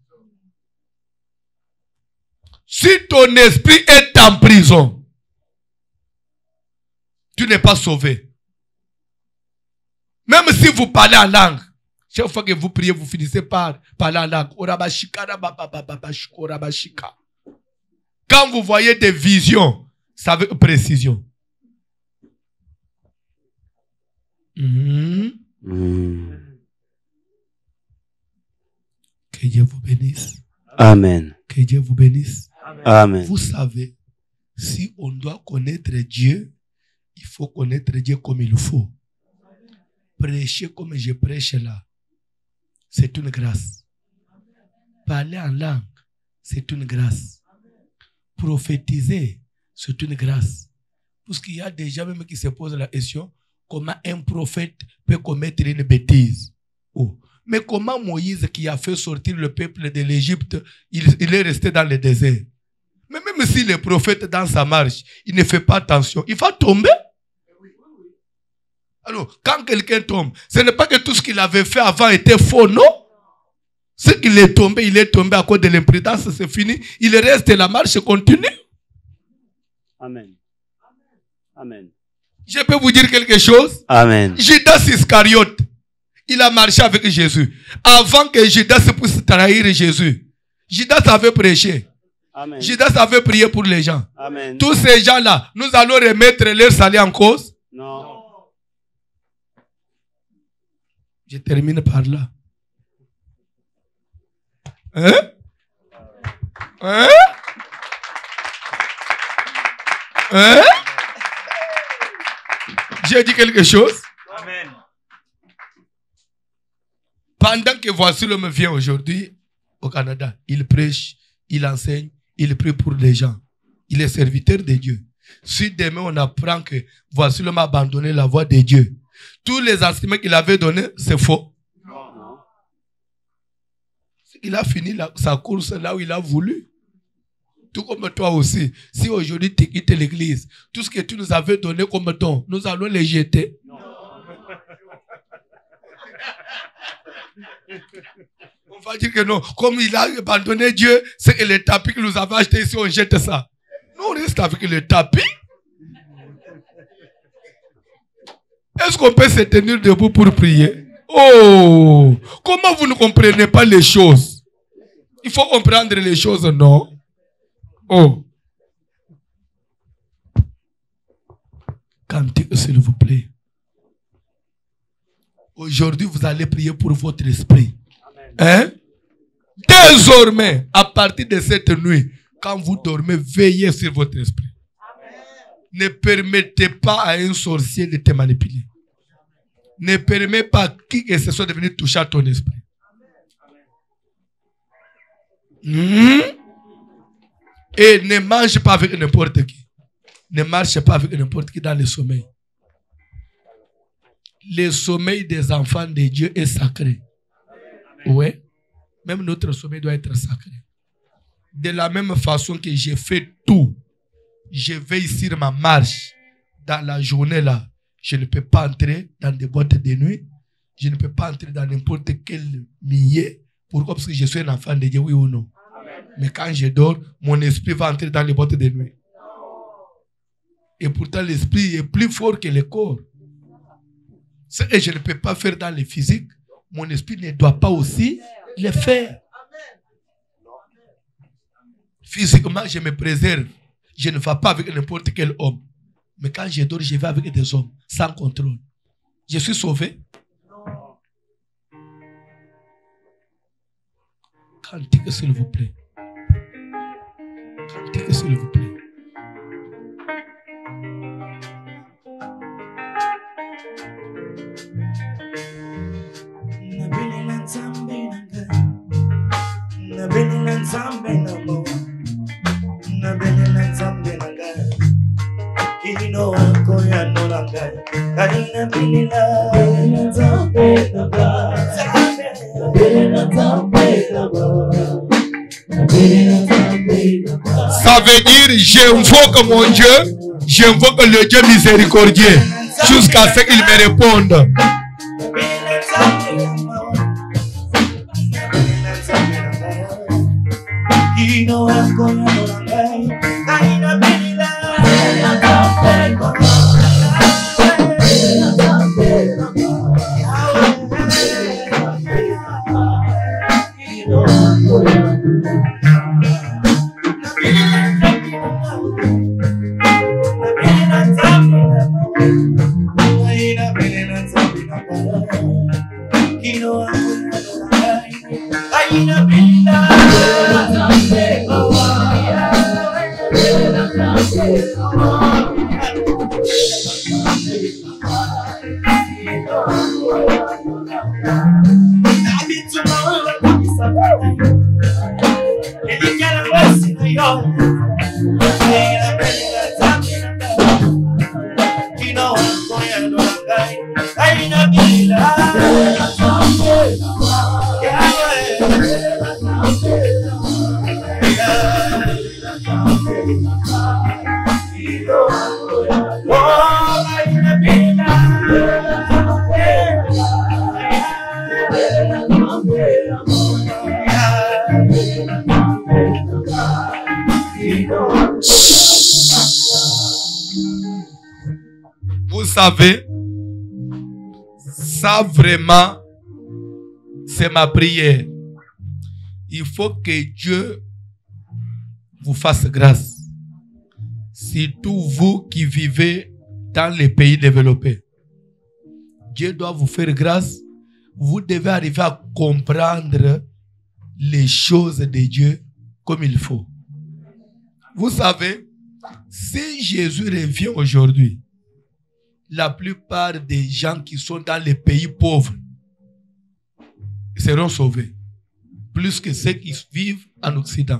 Si ton esprit est en prison, tu n'es pas sauvé. Même si vous parlez en langue, chaque fois que vous priez, vous finissez par parler en langue. Quand vous voyez des visions, c'est avec précision. Que Dieu vous bénisse. Amen. Que Dieu vous bénisse. Amen. Vous savez, si on doit connaître Dieu, il faut connaître Dieu comme il faut. Prêcher comme je prêche là, c'est une grâce. Parler en langue, c'est une grâce. Prophétiser, c'est une grâce. Parce qu'il y a des gens même qui se posent la question, comment un prophète peut commettre une bêtise? Oh. Mais comment Moïse, qui a fait sortir le peuple de l'Égypte, il est resté dans le désert? Mais même si le prophète dans sa marche, il ne fait pas attention, il va tomber. Alors, quand quelqu'un tombe, ce n'est pas que tout ce qu'il avait fait avant était faux, non? Ce qu'il est tombé à cause de l'imprudence, c'est fini. Il reste et la marche continue. Amen. Amen. Je peux vous dire quelque chose? Amen. Judas Iscariote, il a marché avec Jésus. Avant que Judas puisse trahir Jésus, Judas avait prêché. Amen. Judas avait prié pour les gens. Amen. Tous ces gens-là, nous allons remettre leur salut en cause? Non. Je termine par là. Hein? Hein? Hein? J'ai dit quelque chose? Amen. Pendant que voici l'homme vient aujourd'hui au Canada, il prêche, il enseigne, il prie pour les gens. Il est serviteur de Dieu. Si demain on apprend que voici l'homme a abandonné la voie de Dieu, tous les enseignements qu'il avait donnés, c'est faux. Non. Il a fini sa course là où il a voulu. Tout comme toi aussi. Si aujourd'hui tu quittes l'église, tout ce que tu nous avais donné comme don, nous allons les jeter. Non. On va dire que non. Comme il a abandonné Dieu, c'est que le tapis que nous avons acheté ici, on jette ça. Nous, on reste avec le tapis. Est-ce qu'on peut se tenir debout pour prier? Oh! Comment vous ne comprenez pas les choses? Il faut comprendre les choses, non? Oh! Cantique, s'il vous plaît. Aujourd'hui, vous allez prier pour votre esprit. Hein? Désormais, à partir de cette nuit, quand vous dormez, veillez sur votre esprit. Ne permettez pas à un sorcier de te manipuler. Ne permettez pas à qui que ce soit de venir toucher à ton esprit. Et ne mange pas avec n'importe qui. Ne marche pas avec n'importe qui dans le sommeil. Le sommeil des enfants de Dieu est sacré. Ouais. même notre sommeil doit être sacré. De la même façon que j'ai fait tout, je veille sur ma marche dans la journée là. Je ne peux pas entrer dans des boîtes de nuit. Je ne peux pas entrer dans n'importe quel milieu. Pourquoi? Parce que je suis un enfant de Dieu, oui ou non? Amen. Mais quand je dors, mon esprit va entrer dans les boîtes de nuit. Et pourtant, l'esprit est plus fort que le corps. Ce que je ne peux pas faire dans le physique, mon esprit ne doit pas aussi le faire. Physiquement, je me préserve. Je ne vais pas avec n'importe quel homme. Mais quand je dors, je vais avec des hommes, sans contrôle. Je suis sauvé. Cantique, s'il vous plaît. Cantique, s'il vous plaît. Ça veut dire j'invoque mon Dieu, j'invoque le Dieu miséricordieux jusqu'à ce qu'il me réponde. Vous savez, ça vraiment, c'est ma prière. Il faut que Dieu vous fasse grâce. Surtout vous qui vivez dans les pays développés. Dieu doit vous faire grâce. Vous devez arriver à comprendre les choses de Dieu comme il faut. Vous savez, si Jésus revient aujourd'hui, la plupart des gens qui sont dans les pays pauvres seront sauvés. Plus que ceux qui vivent en Occident.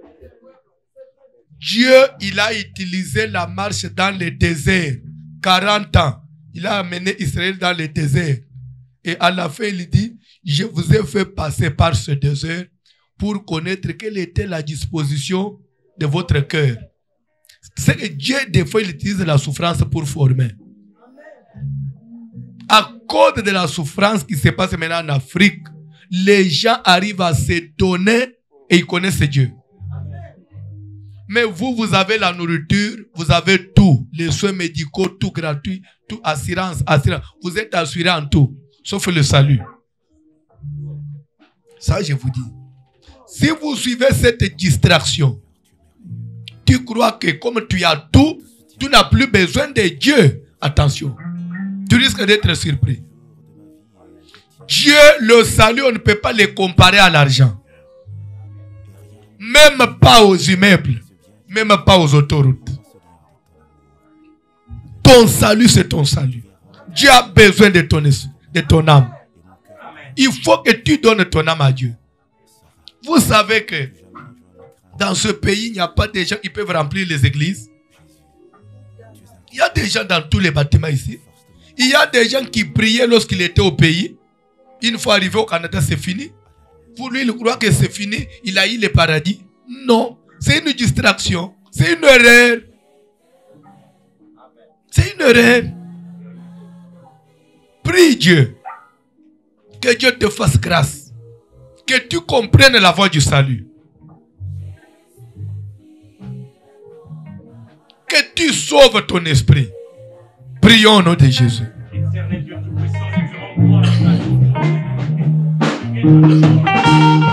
Dieu, il a utilisé la marche dans le désert. 40 ans. Il a amené Israël dans le désert. Et à la fin, il dit, je vous ai fait passer par ce désert pour connaître quelle était la disposition de votre cœur. C'est que Dieu, des fois, il utilise la souffrance pour former. À cause de la souffrance qui se passe maintenant en Afrique, les gens arrivent à se donner et ils connaissent Dieu. Mais vous, vous avez la nourriture, vous avez tout. Les soins médicaux, tout gratuit, tout assurance. Vous êtes assuré en tout, sauf le salut. Ça, je vous dis. Si vous suivez cette distraction, tu crois que comme tu as tout, tu n'as plus besoin de Dieu. Attention, tu risques d'être surpris. Dieu, le salut, on ne peut pas le comparer à l'argent. Même pas aux immeubles. Même pas aux autoroutes. Ton salut, c'est ton salut. Dieu a besoin de ton âme. Il faut que tu donnes ton âme à Dieu. Vous savez que dans ce pays, il n'y a pas de gens qui peuvent remplir les églises. Il y a des gens dans tous les bâtiments ici. Il y a des gens qui priaient lorsqu'il était au pays. Une fois arrivé au Canada, c'est fini. Pour lui, il croit que c'est fini. Il a eu le paradis. Non. C'est une distraction. C'est une erreur. C'est une erreur. Prie Dieu. Que Dieu te fasse grâce. Que tu comprennes la voie du salut. Que tu sauves ton esprit. Prions au nom de Jésus. Éternel Dieu tout-puissant, nous te rendons gloire.